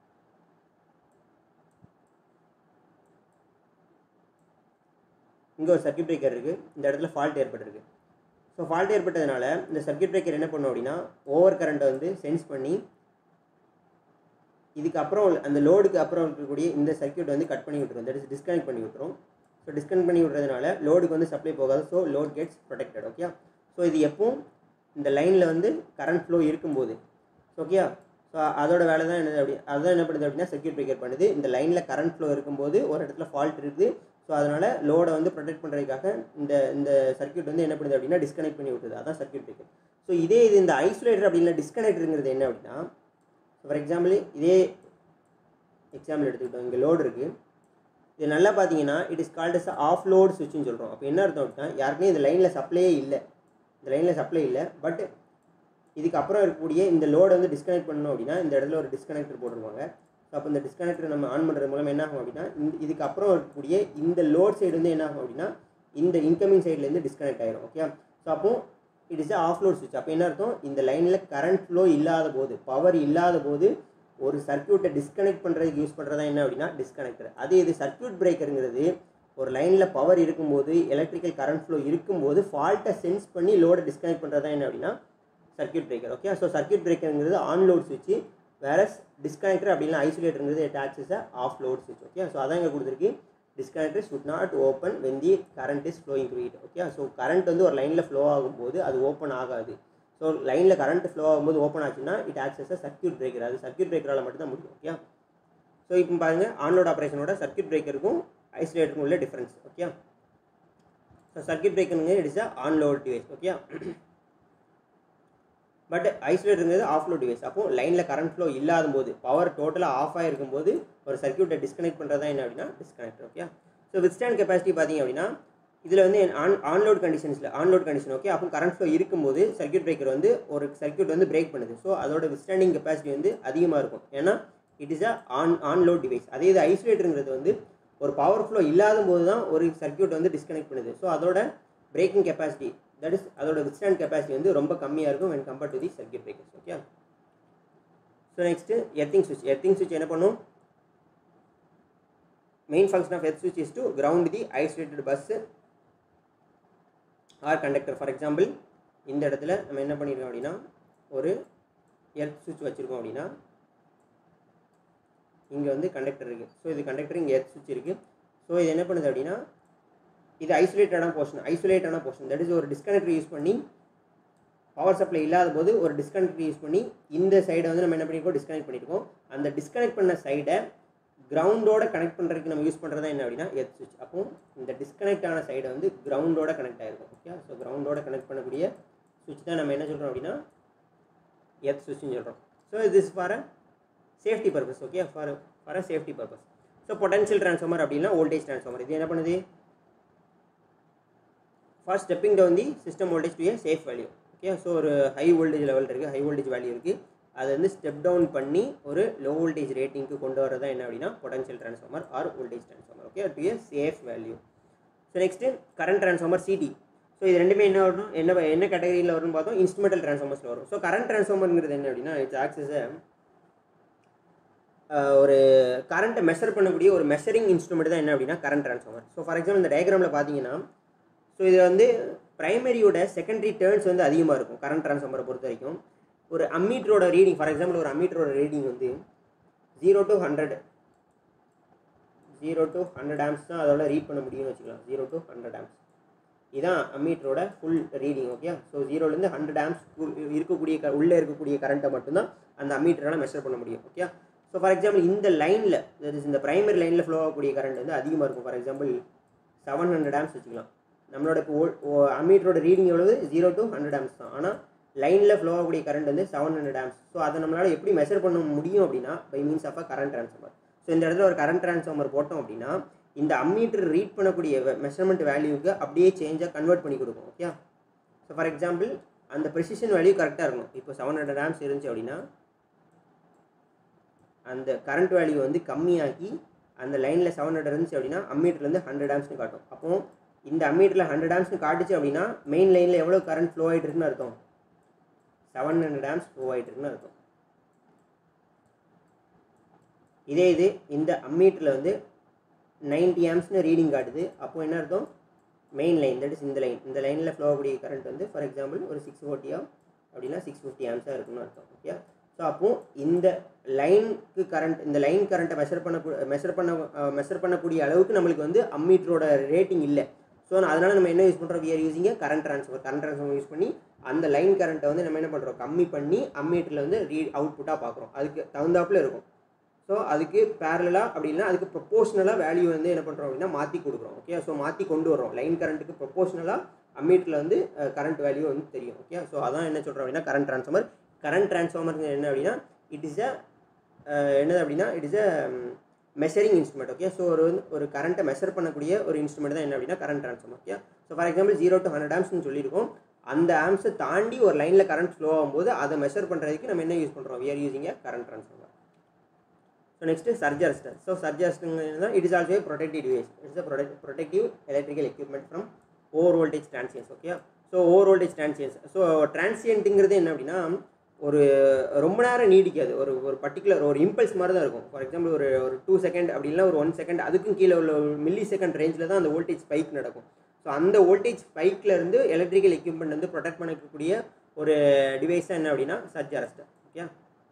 இங்கே ஒரு சர்க்யூட் பிரேக்கர் இருக்குது. இந்த இடத்துல ஃபால்ட் ஏற்பட்டிருக்கு. ஸோ ஃபால்ட் ஏற்பட்டதுனால இந்த சர்க்யூட் பிரேக்கர் என்ன பண்ணும் அப்படின்னா, ஓவர் கரண்ட்டை வந்து சென்ஸ் பண்ணி இதுக்கப்புறம் அந்த லோடுக்கு அப்புறம் இருக்கக்கூடிய இந்த சர்க்யூட் வந்து கட் பண்ணி விட்டுரும். தட் இஸ் டிஸ்கனெக்ட் பண்ணி விட்டுரும். ஸோ டிஸ்கனெக்ட் பண்ணி விட்றதுனால லோடுக்கு வந்து சப்ளை போகாது. So load gets protected. Okay, so இது எப்பவும் இந்த லைனில் வந்து கரண்ட் ஃப்ளோ இருக்கும்போது. ஓகே, ஸோ அதோட வேலை தான் என்னது அப்படி, அதுதான் என்ன பண்ணுது அப்படின்னா சர்க்யூட் பிரேக்கர் பண்ணுது. இந்த லைனில் கரண்ட் ஃப்ளோ இருக்கும்போது ஒரு இடத்துல ஃபால்ட் இருக்குது. ஸோ அதனால் லோடை வந்து ப்ரொடெக்ட் பண்ணுறதுக்காக இந்த சர்க்யூட் வந்து என்ன பண்ணுது அப்படின்னா டிஸ்கனெக்ட் பண்ணி விட்டுது. அதான் சர்க்யூட் பிரேக்கர். ஸோ இது இந்த ஐசோலேட்டர் அப்படின்னா டிஸ்கனெக்டருங்கிறது என்ன அப்படின்னா, ஃபார் எக்ஸாம்பிள் இதே எக்ஸாம்பிள் எடுத்துக்கிட்டோம். இங்கே லோடு இருக்குது. இது நல்லா பார்த்தீங்கன்னா it is called as off load சுவிட்ச்னு சொல்கிறோம். அப்போ என்ன அர்த்தம் அப்படின்னா, யாருக்குமே இந்த லைனில் சப்ளையே இல்லை, பட் இதுக்கப்புறம் இருக்கக்கூடிய இந்த லோடை வந்து டிஸ்கனெக்ட் பண்ணணும் அப்படின்னா இந்த இடத்துல ஒரு டிஸ்கனெக்டர் போட்டுருவாங்க. ஸோ அப்போ இந்த டிஸ்கனெக்டர் நம்ம ஆன் பண்ணுறது மூலம் என்ன ஆகும் அப்படின்னா, இதுக்கப்புறம் இருக்கக்கூடிய இந்த லோட் சைடு வந்து என்ன ஆகும் அப்படின்னா இந்த இன்கமிங் சைட்லேருந்து டிஸ்கனெக்ட் ஆகிடும். ஓகே, ஸோ அப்போ இட் இஸ் ஆஃப் லோட் சுவிட்ச். அப்போ என்ன அர்த்தம், இந்த லைனில் கரண்ட் ஃப்ளோ இல்லாத போது, பவர் இல்லாத போது ஒரு சர்க்யூட்டை டிஸ்கனெக்ட் பண்ணுறதுக்கு யூஸ் பண்ணுறதா என்ன அப்படின்னா டிஸ்கனெக்டர். அதே இது சர்க்யூட் பிரேக்கருங்கிறது ஒரு லைனில் பவர் இருக்கும்போது, எலக்ட்ரிக்கல் கரண்ட் ஃப்ளோ இருக்கும்போது ஃபால்ட்டை சென்ஸ் பண்ணி லோடை டிஸ்கனெக்ட் பண்ணுறதா என்ன அப்படின்னா circuit breaker. Okay, so circuit பிரேக்கருங்கிறது ஆன் லோட் சுவிட்ச், வேறஸ் டிஸ்கனெக்டர் அப்படின்னா ஐசோலேட்டருங்கிறது அட்டாச்சஸ் ஆஃப் லோட் சுவிட்ச். ஓகே, ஸோ அதான் இங்கே கொடுத்துருக்கு. Disconnector should not open when the current is flowing through it. Okay, so current வந்து ஒரு லைனில் ஃப்ளோ ஆகும்போது அது ஓப்பன் ஆகாது. ஸோ லைனில் கரண்ட் ஃப்ளோ ஆகும்போது ஓப்பன் ஆச்சுன்னா இட் ஆக்சஸ் சர்க்யூட் பிரேக்கர். அது சர்க்யூட் பிரேக்கரால் மட்டும்தான் முடியும். ஓகே, ஸோ இப்போ பாருங்கள் ஆன்லோட் ஆப்ரேஷனோட சர்க்யூட் பிரேக்கருக்கும் ஐசோலேட்டருக்கும் உள்ள டிஃப்ரென்ஸ். ஓகே, ஸோ சர்க்யூட் பிரேக்கருங்க it is a on load device. Okay, but ஐசோலேட்டருங்கிறது ஆஃப் லோட் டிவைஸ். அப்போ லைனில் கரண்ட் ஃப்ளோ இல்லாத போது, பவர் டோட்டலாக ஆஃப் ஆகிருக்கும் போது ஒரு சர்க்யூட்டை டிஸ்கனெக்ட் பண்ணுறது தான் என்ன அப்படின்னா disconnector. Okay, so withstand capacity பார்த்தீங்க அப்படின்னா இதில் வந்து ஆன்லோட் கண்டிஷன். ஓகே, அப்போ கரண்ட் ஃப்ளோ இருக்கும்போது சர்க்யூட் பிரேக்கர் வந்து ஒரு சர்க்யூட் வந்து பிரேக் பண்ணுது. ஸோ அதோட வித்ஸ்டாண்டிங் கெப்பாசிட்டி வந்து அதிகமாக இருக்கும். ஏன்னா it is a on load device. அதே இது ஐசோலேட்டருங்கிறது வந்து ஒரு பவர் ஃப்ளோ இல்லாத போது தான் ஒரு சர்க்யூட் வந்து டிஸ்கனெக்ட் பண்ணுது. ஸோ அதோட பிரேக்கிங் கெப்பாசிட்டி, தட் இஸ் அதோட வித்ஸ்டாண்ட் கெப்பாசிட்டி வந்து ரொம்ப கம்மியாக இருக்கும் when compared to the circuit breakers. Okay, so next earthing சுவிட்ச் என்ன பண்ணும், மெயின் ஃபங்க்ஷன் ஆஃப் எர்த் சுவிட்ச் is to ground the isolated bus or conductor. For example இந்த இடத்துல நம்ம என்ன பண்ணியிருக்கோம் அப்படின்னா ஒரு எர்த் சுவிட்ச் வச்சுருக்கோம் அப்படின்னா இங்கே வந்து கண்டக்டர் இருக்குது. ஸோ இது கண்டக்டர், இங்கே எர்த் சுவிட்ச் இருக்குது. ஸோ இது என்ன பண்ணுது அப்படின்னா இது ஐசோலேட்டான போர்ஷன், தட் இஸ் ஒரு டிஸ்கனெக்டர் யூஸ் பண்ணி பவர் சப்ளை இல்லாத போது ஒரு டிஸ்கனெக்டர் யூஸ் பண்ணி இந்த சைடை வந்து நம்ம என்ன பண்ணியிருக்கோம் டிஸ்கனெக்ட் பண்ணியிருக்கோம். அந்த டிஸ்கனெக்ட் பண்ண சைடை கிரவுண்டோட கனெக்ட் பண்ணுறதுக்கு நம்ம யூஸ் பண்ணுறதா என்ன அப்படின்னா எர்த் சுவிட்ச். அப்போ இந்த டிஸ்கனெக்ட் ஆன சைடை வந்து கிரவுண்டோட கனெக்ட் ஆகிருக்கும். ஓகே, ஸோ கிரவுண்டோட கனெக்ட் பண்ணக்கூடிய சுவிட்ச் தான் நம்ம என்ன சொல்கிறோம் அப்படின்னா எர்த் சுவிட்ச்னு சொல்கிறோம். So this for a safety purpose. Okay, for a safety purpose. So potential transformer அப்படின்னா வோல்டேஜ் ட்ரான்ஸ்ஃபார்மர். இது என்ன பண்ணுது, for stepping down the system voltage to a safe value. Okay, so ஒரு ஹை வோல்டேஜ் லெவல் இருக்குது, high voltage value இருக்குது, அதை வந்து step down பண்ணி ஒரு லோ வோல்டேஜ் ரேட்டிங்க்கு கொண்டு வரதா என்ன அப்படின்னா potential transformer or voltage transformer. Okay, to a safe value. So next current transformer CT. So இது ரெண்டுமே என்ன வரும், என்ன கேட்டகரியில் வரும்னு பார்த்தோம், இன்ஸ்ட்ருமெண்டல் ட்ரான்ஸ்ஃபார்மர்ஸில் வரும். ஸோ கரண்ட் ட்ரான்ஸ்ஃபார்மருங்கிறது என்ன அப்படின்னா இட்ஸ் ஆக்சஸை ஒரு கரண்ட்டை மெஷர் பண்ணக்கூடிய ஒரு மெஷரிங் இன்ஸ்ட்ருமெண்ட் தான் என்ன அப்படின்னா current transformer. So for example இந்த டயக்ராமில் பார்த்தீங்கன்னா ஸோ இது வந்து பிரைமரியோட செகண்டரி டேர்ன்ஸ் வந்து அதிகமாக இருக்கும் கரண்ட் ட்ரான்ஸ்ஃபார்மரை பொறுத்த வரைக்கும். ஒரு அம்மீட்டரோட ரீடிங், ஃபார் எக்ஸாம்பிள் ஒரு அம்மீட்டரோட ரீடிங் வந்து 0 to 100 0 to 100 ஆம்ஸ் தான் அதோட ரீட் பண்ண முடியும்னு வச்சுக்கலாம். 0 to 100 ஆம்ஸ் இதான் அம்மீட்டரோட ஃபுல் ரீடிங். ஓகே, ஸோ 0லேருந்து 100 ஆம்ஸ் இருக்கக்கூடிய உள்ளே இருக்கக்கூடிய கரண்ட்டை மட்டும்தான் அந்த அம்மீட்டரால் மெஷர் பண்ண முடியும். ஓகே, ஸோ ஃபார் எக்ஸாம்பிள் இந்த லைனில், தட் இஸ் இந்த பிரைமரி லைனில் ஃப்ளோ ஆகக்கூடிய கரண்ட் வந்து அதிகமாக இருக்கும். ஃபார் எக்ஸாம்பிள் 700 ஆம்ஸ் வச்சுக்கலாம். நம்மளோட இப்போ அம்மீட்டரோட ரீடிங் எவ்வளவு 0 to 100 ஆம்ஸ் தான். ஆனால் லைனில் ஃப்ளோ ஆகக்கூடிய கரண்ட் வந்து 700 ஆம்ஸ். ஸோ அதை நம்மளால் எப்படி மெஷர் பண்ண முடியும் அப்படின்னா by means of a current transformer. So இந்த இடத்துல ஒரு கரண்ட் ட்ரான்ஸ்ஃபார்மர் போட்டோம் அப்படின்னா இந்த அம்மீட்டர் ரீட் பண்ணக்கூடிய மெஷர்மெண்ட் வேல்யூவுக்கு அப்படியே சேஞ்சாக கன்வெர்ட் பண்ணி கொடுக்கும். ஓகே, ஸோ ஃபார் எக்ஸாம்பிள் அந்த ப்ரெசிஷன் வேல்யூ கரெக்டாக இருக்கணும். இப்போ 700 ஆம்ஸ் இருந்துச்சு அப்படின்னா அந்த கரண்ட் வேல்யூ வந்து கம்மியாகி அந்த லைனில் 700 இருந்துச்சு அப்படின்னா அம்மீட்டர்லேருந்து 100 ஆம்ஸ்னு காட்டும். அப்போது இந்த அம்மீட்டரில் 100 ஆம்ஸ்னு காட்டுச்சு அப்படின்னா மெயின் லைனில் எவ்வளோ கரண்ட் ஃப்ளோ ஆகிட்டு இருக்குன்னு அர்த்தம், 700 ஆம்ஸ் ஃப்ளோ ஆகிட்டு இருக்குன்னு அர்த்தம். இதே இது இந்த அம்மீட்டரில் வந்து 90 ஆம்ஸ்னு ரீடிங் காட்டுது. அப்போது என்ன அர்த்தம், மெயின் லைன் தட் இஸ் இந்த லைனில் ஃப்ளோ ஆகக்கூடிய கரண்ட் வந்து ஃபார் எக்ஸாம்பிள் ஒரு 640 அப்படின்னா 650 ஆம்ஸாக இருக்குன்னு அர்த்தம். ஓகே, ஸோ அப்போது இந்த லைனுக்கு கரண்ட், இந்த லைன் கரண்ட்டை மெஷர் பண்ணக்கூடிய அளவுக்கு நம்மளுக்கு வந்து அம்மீட்டரோட ரேட்டிங் இல்லை. ஸோ அதனால் நம்ம என்ன யூஸ் பண்ணுறோம், we are using current transformer use பண்ணி அந்த லைன் கரண்ட்டை வந்து நம்ம என்ன பண்ணுறோம், கம்மி பண்ணி அம்மீட்டரில் வந்து அவுட்புட்டாக பார்க்குறோம். அதுக்கு தகுந்தாப்பில் இருக்கும். ஸோ அதுக்கு பேரலாக அப்படி இல்லைனா அதுக்கு ப்ரொப்போஷனலாக வேல்யூ வந்து என்ன பண்ணுறோம் அப்படின்னா மாற்றி கொடுக்குறோம். ஓகே, ஸோ மாற்றி கொண்டு வரோம். லைன் கரண்ட்டுக்கு ப்ரொப்போஷனலாக அம்மீட்டரில் வந்து கரண்ட் வேல்யூ வந்து தெரியும். ஓகே, ஸோ அதான் என்ன சொல்கிறோம் அப்படின்னா கரண்ட் ட்ரான்ஸ்ஃபார்மர். கரண்ட் ட்ரான்ஸ்ஃபார்மர் என்ன அப்படின்னா இட் இஸ் என்னது அப்படின்னா it is measuring instrument. Okay, so ஒரு கரண்ட்டை மெஷர் பண்ணக்கூடிய ஒரு இன்ஸ்ட்ருமெண்ட் தான் என்ன அப்படின்னா current transformer. Okay, so for example 0 to 100 ஆம்ஸ்னு சொல்லியிருக்கோம். அந்த ஆம்ஸை தாண்டி ஒரு லைனில் கரண்ட் ஃப்ளோ ஆகும்போது அதை மெஷர் பண்ணுறதுக்கு நம்ம என்ன யூஸ் பண்ணுறோம், we are using current transformer. So next surge arrester. So surge அரெஸ்டர்னா it is also protective device. It's protective electrical equipment from over voltage transients. Okay, so over voltage transients. So டிரான்சியன்ட்டுங்கிறது என்ன அப்படின்னா ஒரு ரொம்ப நேரம் நீடிக்காது. ஒரு particular ஒரு impulse மாதிரி தான் இருக்கும். ஃபார் எக்ஸாம்பிள் ஒரு 2 செகண்ட் அப்படி இல்லை ஒரு 1 செகண்ட் அதுக்கும் கீழே உள்ள மில்லி செகண்ட் ரேஞ்சில் தான் அந்த வோல்டேஜ் ஸ்பைக் நடக்கும். ஸோ அந்த வோல்டேஜ் ஸ்பைக்லேருந்து எலக்ட்ரிக்கல் எக்யூப்மெண்ட் வந்து ப்ரொடெக்ட் பண்ணக்கூடிய ஒரு டிவைஸ் தான் என்ன அப்படின்னா சர்ஜ் அரெஸ்டர். ஓகே,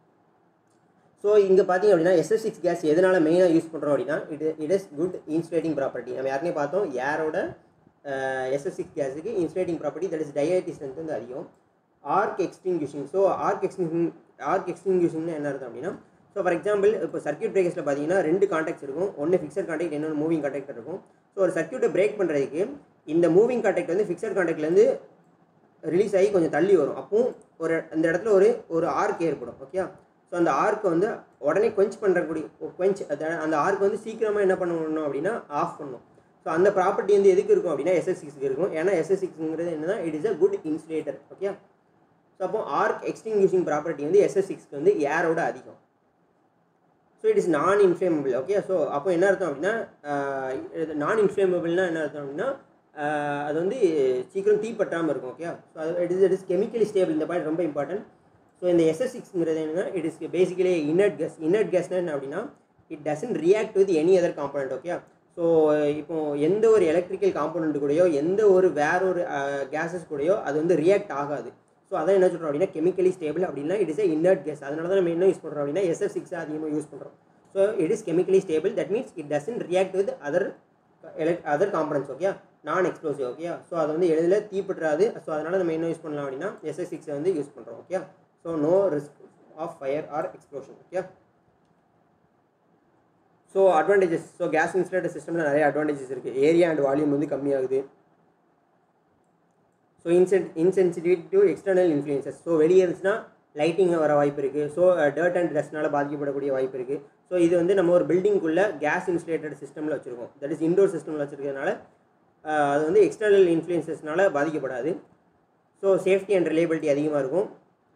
ஸோ இங்கே பார்த்தீங்க அப்படின்னா SF6 கேஸ் எதனால் மெயினாக யூஸ் பண்ணுறோம் அப்படின்னா it is good insulating property. நம்ம யாருனே பார்த்தோம் ஏரோட SF6 கேஸுக்கு insulating property that is dielectric strength வந்து அதிகம். Arc extinguishing. ஸோ ஆர்க் எக்ஸ்டிங்யூஷிங்னு என்ன அர்த்தம் அப்படின்னா ஸோ ஃபார் எக்ஸாம்பிள் இப்போ சர்க்யூட் பிரேக்கர்ஸில் பார்த்தீங்கன்னா 2 கான்டாக்ட்ஸ் இருக்கும். ஒன்று ஃபிக்ஸட் கான்டாக்ட், இன்னொன்று மூவிங் கான்டாக்ட் இருக்கும். ஸோ ஒரு சர்க்யூட்டை பிரேக் பண்ணுறதுக்கு இந்த மூவிங் கான்டாக்ட் வந்து ஃபிக்ஸட் கான்டாக்ட்லேருந்து ரிலீஸ் ஆகி கொஞ்சம் தள்ளி வரும். அப்போது அந்த இடத்துல ஒரு ஆர்க் ஏற்படும். ஓகே, ஸோ அந்த ஆர்க்கை வந்து உடனே அந்த ஆர்க் வந்து சீக்கிரமாக என்ன பண்ணணும் அப்படின்னா ஆஃப் பண்ணணும். ஸோ அந்த ப்ராப்பர்ட்டி வந்து எதுக்கு இருக்கும் அப்படின்னா SF6க்கு இருக்கும். ஏன்னா SF6ங்கிறது என்னன்னா it is a good insulator. Okay, so அப்போ ஆர்க் எக்ஸ்டிங்யூஷிங் ப்ராப்பர்ட்டி வந்து SF6க்கு வந்து ஏரோட அதிகம். So it is non inflammable. Okay, so அப்போ என்ன அர்த்தம் அப்படின்னா நான் இன்ஃப்ளேமபிள்னா என்ன அர்த்தம் அப்படின்னா அது வந்து சீக்கிரம் தீப்பற்றாமல் இருக்கும். Okay, so it is chemically stable. இந்த பாயிண்ட் ரொம்ப இம்பார்ட்டன்ட். ஸோ இந்த SF6ங்கிறது என்னன்னா it is basically inert gas. Inert கேஸ்னால் என்ன அப்படின்னா it doesn't react with any other component. Okay, so இப்போ எந்த ஒரு எலக்ட்ரிக்கல் காம்பனண்ட் கூடயோ எந்த ஒரு வேற ஒரு கேஸஸ் கூடயோ அது வந்து ரியாக்ட் ஆகாது. ஸோ அதான் என்ன சொல்கிறோம் அப்படின்னா கெமிக்கலி ஸ்டேபிள் அப்படின்னா இட் இஸ் இனர்ட் கேஸ். அதனால தான் நம்ம என்ன யூஸ் பண்ணுறோம் அப்படின்னா SF6 அதிகமாக யூஸ் பண்ணுறோம். So it is chemically stable that means it doesn't react with other components. Okay, non explosive. Okay, so அது வந்து எளிதில் தீப்பற்றாது. ஸோ அதனால் நம்ம என்ன யூஸ் பண்ணலாம் அப்படின்னா SF6 வந்து யூஸ் பண்ணுறோம். Okay, so no risk of fire or explosion. Okay, so advantages. So gas insulator சிஸ்டமில் நிறைய அட்வான்டேஜஸ் இருக்குது. ஏரியா அண்ட் வால்யூம் வந்து கம்மியாகுது. So insensitive to external influences. So வெளியே இருந்துச்சுன்னா லைட்டிங் வர வாய்ப்பு இருக்குது. ஸோ டர்ட் அண்ட் டஸ்ட்னால் பாதிக்கப்படக்கூடிய வாய்ப்பு இருக்குது. ஸோ இது வந்து நம்ம ஒரு பில்டிங்குள்ளே கேஸ் இன்சுலேட்டட் சிஸ்டமில் வச்சுருக்கோம். தட் இஸ் இண்டோர் சிஸ்டமில் வச்சுருக்கிறதுனால அது வந்து எக்ஸ்டர்னல் இன்ஃப்ளூயன்சஸ்னால் பாதிக்கப்படாது. ஸோ சேஃப்டி அண்ட் ரிலையபிலிட்டி அதிகமாக இருக்கும்.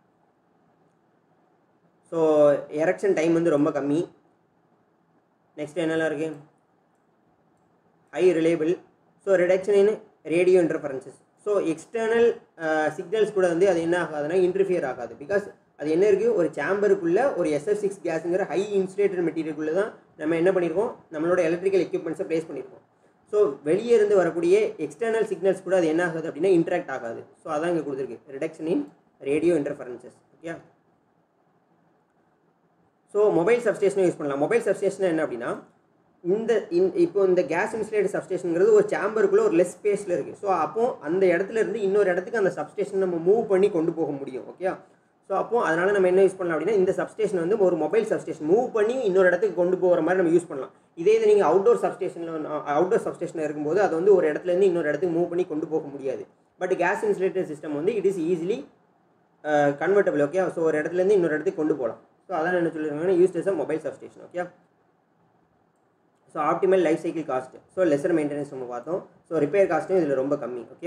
ஸோ எரெக்ஷன் டைம் வந்து ரொம்ப கம்மி. நெக்ஸ்ட் என்னெல்லாம் இருக்குது, high reliable. So reduction in radio interferences. So external signals கூட வந்து அது என்ன ஆகாதுன்னா இன்டர்ஃபியர் ஆகாது. பிகாஸ் அது என்ன இருக்குது, ஒரு சேம்பருக்குள்ளே ஒரு SF6 கேஸுங்கிற ஹை இன்சுலேட்டட் மெட்டீரியலுக்குள்ளே தான் நம்ம என்ன பண்ணியிருக்கோம், நம்மளோட எலக்ட்ரிக்கல் எக்யூப்மெண்ட்ஸை ப்ளேஸ் பண்ணியிருக்கோம். ஸோ வெளியே இருந்து வரக்கூடிய எக்ஸ்டர்னல் சிக்னல்ஸ் கூட அது என்ன ஆகுது அப்படின்னா இன்ட்ராக்ட் ஆகாது. ஸோ அதான் இங்கே கொடுத்துருக்கு, reduction in radio interferences. Okay, so mobile சப்ஸ்டேஷனும் யூஸ் பண்ணலாம். மொபைல் சப்ஸ்டேஷன் என்ன அப்படின்னா இப்போ இந்த கேஸ் இன்சுலேட்டட் சப்ஸ்டேஷனுங்கிறது ஒரு சேம்பருக்குள்ளே ஒரு லெஸ் ஸ்பேஸில் இருக்குது. ஸோ அப்போது அந்த இடத்துல இருந்து இன்னொரு இடத்துக்கு அந்த சப்ஸ்டேஷன் நம்ம மூவ் பண்ணி கொண்டு போக முடியும். ஓகே, ஸோ அப்போது அதனால் நம்ம என்ன யூஸ் பண்ணலாம் அப்படின்னா இந்த சப்ஸ்டேஷன் வந்து ஒரு மொபைல் சப்ஸ்டேஷன் மூவ் பண்ணி இன்னொரு இடத்துக்கு கொண்டு போகிற மாதிரி நம்ம யூஸ் பண்ணலாம். இதே இது நீங்கள் அவுட்டோர் சப்ஸ்டேஷனில் இருக்கும்போது அதை வந்து ஒரு இடத்துலேருந்து இன்னொரு இடத்துக்கு மூவ் பண்ணி கொண்டு போக முடியாது. பட் கேஸ் இன்சுலேட்டட் சிஸ்டம் வந்து it is easily convertible. Okay, so ஒரு இடத்துலேருந்து இன்னொரு இடத்துக்கு கொண்டு போகலாம். ஸோ அதான் என்ன சொல்லியிருக்காங்கன்னா used as a mobile substation. Okay, so optimal life cycle cost, so lesser maintenance நம்ம பார்த்தோம். ஸோ ரிப்பேர் காஸ்ட்டும் இதில் ரொம்ப கம்மி. ஓகே,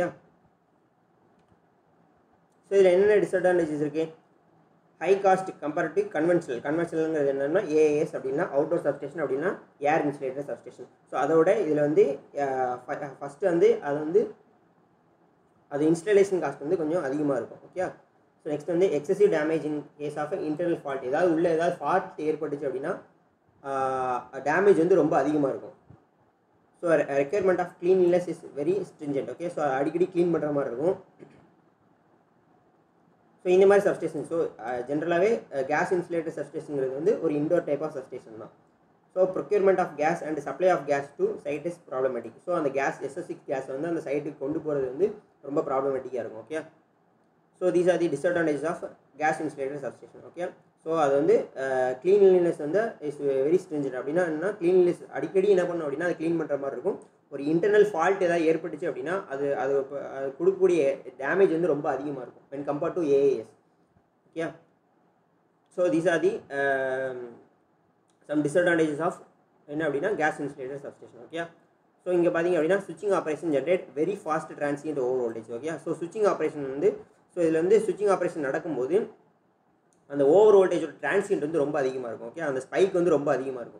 ஸோ இதில் என்னென்ன டிஸ்அட்வான்டேஜஸ் இருக்குது? ஹை காஸ்ட் கம்பேரிட்டிவ் கன்வென்ஷனல்ங்கிறது என்னென்னா ஏஏஎஸ் அப்படின்னா அவுட்டோர் சப்ஸ்டேஷன் அப்படின்னா ஏர் இன்சுலேட்டட் சப்ஸ்டேஷன். ஸோ அதோட இதில் வந்து ஃபஸ்ட்டு வந்து அது இன்ஸ்டாலேஷன் காஸ்ட் வந்து கொஞ்சம் அதிகமாக இருக்கும். ஓகே, ஸோ நெக்ஸ்ட் வந்து excessive damage in case of internal fault, ஏதாவது ஃபால்ட் ஏற்பட்டுச்சு அப்படின்னா டேமேஜ் வந்து ரொம்ப அதிகமாக இருக்கும். So requirement of cleanliness is very stringent. Okay, so அடிக்கடி க்ளீன் பண்ணுற மாதிரி இருக்கும். ஸோ இந்த மாதிரி சப்ஸ்டேஷன், ஸோ ஜென்ரலாகவே கேஸ் இன்சுலேட்டட் சப்ஸ்டேஷனுங்கிறது வந்து ஒரு இன்டோர் டைப் ஆஃப் சப்ஸ்டேஷன் தான். So procurement of gas and supply of gas to site is problematic. So அந்த கேஸ் SS6 கேஸ் வந்து அந்த சைட்டுக்கு கொண்டு போகிறது வந்து ரொம்ப ப்ராப்ளமேட்டிக்காக இருக்கும். Okay, so these are the disadvantages of gas insulated substation. Okay, so அது வந்து க்ளீன்லினஸ் வந்து இஸ் வெரி ஸ்ட்ரிஞ்சன்ட். அப்படின்னா என்ன, க்ளீன்லினஸ் அடிக்கடி என்ன பண்ணணும் அப்படின்னா அது க்ளீன் பண்ணுற மாதிரி இருக்கும். ஒரு இன்டர்னல் ஃபால்ட் ஏதாவது ஏற்பட்டுச்சு அப்படின்னா அது கொடுக்கக்கூடிய டேமேஜ் வந்து ரொம்ப அதிகமாக இருக்கும் when compared to AAS. Okay, so these are the some disadvantages of என்ன அப்படின்னா gas insulated substation. Okay, so இங்கே பார்த்தீங்க அப்படின்னா ஸ்விட்சிங் operation generate very fast transient over voltage. Okay, so ஸ்விட்சிங் ஆப்ரேஷன் வந்து ஸோ இதில் வந்து ஸ்விட்சிங் ஆப்ரேஷன் நடக்கும்போது அந்த ஓவர் வோல்டேஜோட டிரான்சியன்ட் வந்து ரொம்ப அதிகமாக இருக்கும். ஓகே, அந்த ஸ்பைக் வந்து ரொம்ப அதிகமாக இருக்கும்.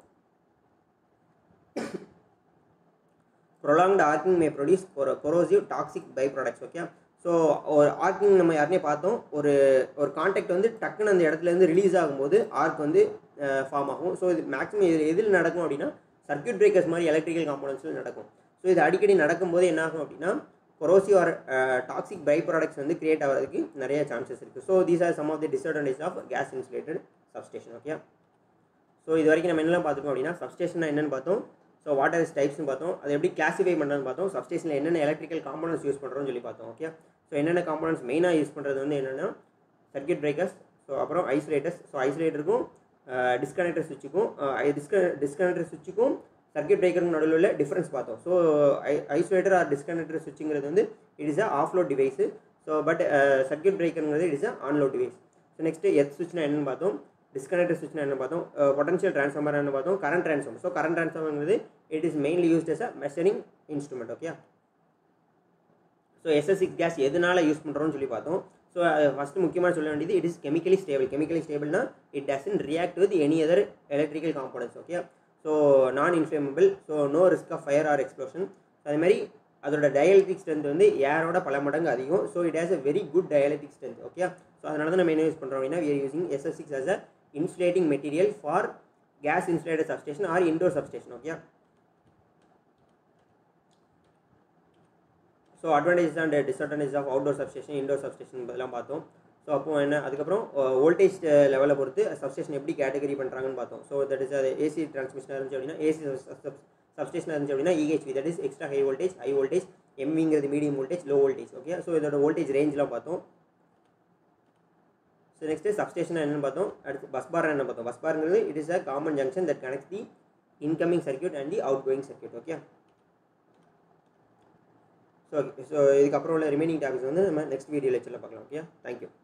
Prolonged arcing may produce corrosive toxic by products. Okay, so ஒரு ஆர்க்கிங் நம்ம யாருனே பார்த்தோம், ஒரு கான்டாக்ட் வந்து டக்குன்னு அந்த இடத்துலேருந்து ரிலீஸ் ஆகும்போது ஆர்க் வந்து ஃபார்ம் ஆகும். ஸோ இது மேக்ஸிமம் எதில் நடக்கும் அப்படின்னா சர்க்யூட் பிரேக்கர்ஸ் மாதிரி எலக்ட்ரிக்கல் காம்போனன்ட்ஸில் நடக்கும். ஸோ இது அடிக்கடி நடக்கும்போது என்ன ஆகும் அப்படின்னா corrosive or toxic by products வந்து கிரியேட் ஆகிறதுக்கு நிறைய சான்சஸ் இருக்குது. So these are some of the disadvantage of gas insulated substation. Okay, so இது வரைக்கும் நம்ம என்னெல்லாம் பார்த்துக்கோம் அப்படின்னா சப்ஸ்டேஷன் என்னென்னு பார்த்தோம். ஸோ வாட் ஆர் டைப்ஸ்னு பார்த்தோம், அதை எப்படி கிளாஸிஃபை பண்ணுறதுன்னு பார்த்தோம். சப்ஸ்டேஷனில் என்னென்ன எலக்ட்ரிக்கல் காம்போனன்ட்ஸ் யூஸ் பண்ணுறோம்னு சொல்லி பார்த்தோம். ஓகே, ஸோ என்னென்ன காம்போனன்ட்ஸ் மெயினாக யூஸ் பண்ணுறது வந்து என்னென்னா சர்க்யூட் பிரேக்கர்ஸ், ஸோ அப்புறம் ஐசோலேட்டர்ஸ். ஸோ ஐசோலேட்டருக்கும் டிஸ்கனெக்டர் சுவிட்சுக்கும் டிஸ்கனெக்டர் சுவிட்சுக்கும் சர்க்யூட் பிரேக்கருக்கு நடுவில் உள்ள டிஃப்ரென்ஸ் பார்த்தோம். ஸோ ஐசோலேட்டர் ஆர் டிஸ்கனெக்டர் சுவிட்சுங்கிறது வந்து it is a offload device. So but circuit பிரேக்கருங்கிறது it is a on load device. So next earth சுவிட்ச்னா என்னென்னு பார்த்தோம், டிஸ்கனெக்டர் சுவிட்ச்னா என்ன பார்த்தோம், பொட்டன்ஷியல் ட்ரான்ஸ்ஃபார்மர் என்ன பார்த்தோம், கரண்ட் ட்ரான்ஸ்ஃபார்மர். ஸோ கரண்ட் ட்ரான்ஸ்ஃபார்மர்ங்கிறது it is mainly used as a measuring instrument. Okay, so SS6 gas எதனால யூஸ் பண்ணுறோம்னு சொல்லி பார்த்தோம். ஸோ ஃபஸ்ட்டு முக்கியமாக சொல்ல வேண்டியது இட் இஸ் கெமிக்கலி ஸ்டேபிள்னா it doesn't react with any other electrical components. Okay, so non inflammable, so no risk of fire or explosion. அதேமாதிரி அதோட டயலக்ட்ரிக் ஸ்ட்ரென்த் வந்து ஏரோட பல மடங்கு அதிகம். So it has a very good dielectric strength. Okay, so அதனால தான் நம்ம என்ன யூஸ் பண்ணுறோம் அப்படின்னா we are using SS6 as a insulating material for gas insulated substation or indoor substation. Okay, so advantages and disadvantages of outdoor substation, indoor substation இதெல்லாம் பார்த்தோம். So அப்போ என்ன அதுக்கப்புறம் வோல்டேஜ் லெவலை பொறுத்து சப்ஸ்டேஷன் எப்படி கேட்டகரி பண்ணுறாங்கன்னு பார்த்தோம். ஸோ தட் இஸ் ஏசி டிரான்ஸ்மிஷனாக இருந்துச்சு அப்படின்னா ஏசி சப்ஸ்டேஷனாக இருந்துச்சு அப்படின்னா EHV, that is extra high voltage, MVங்கிறது medium voltage, low voltage. Okay, so இதோட வோல்டேஜ் ரேஞ்செலாம் பார்த்தோம். ஸோ நெக்ஸ்ட்டு சப்ஸ்டேஷன் என்னென்னு பார்த்தோம். அடுத்து பஸ் பார் என்ன பார்த்தோம். பஸ் பார்ங்கிறது it is a common junction that connects the incoming circuit and the outgoing circuit. Okay, so இதுக்கப்புறம் உள்ள ரிமைனிங் டாபிக்ஸ் வந்து நம்ம நெக்ஸ்ட் வீடியோ லெக்சரில் பார்க்கலாம். Okay, thank you.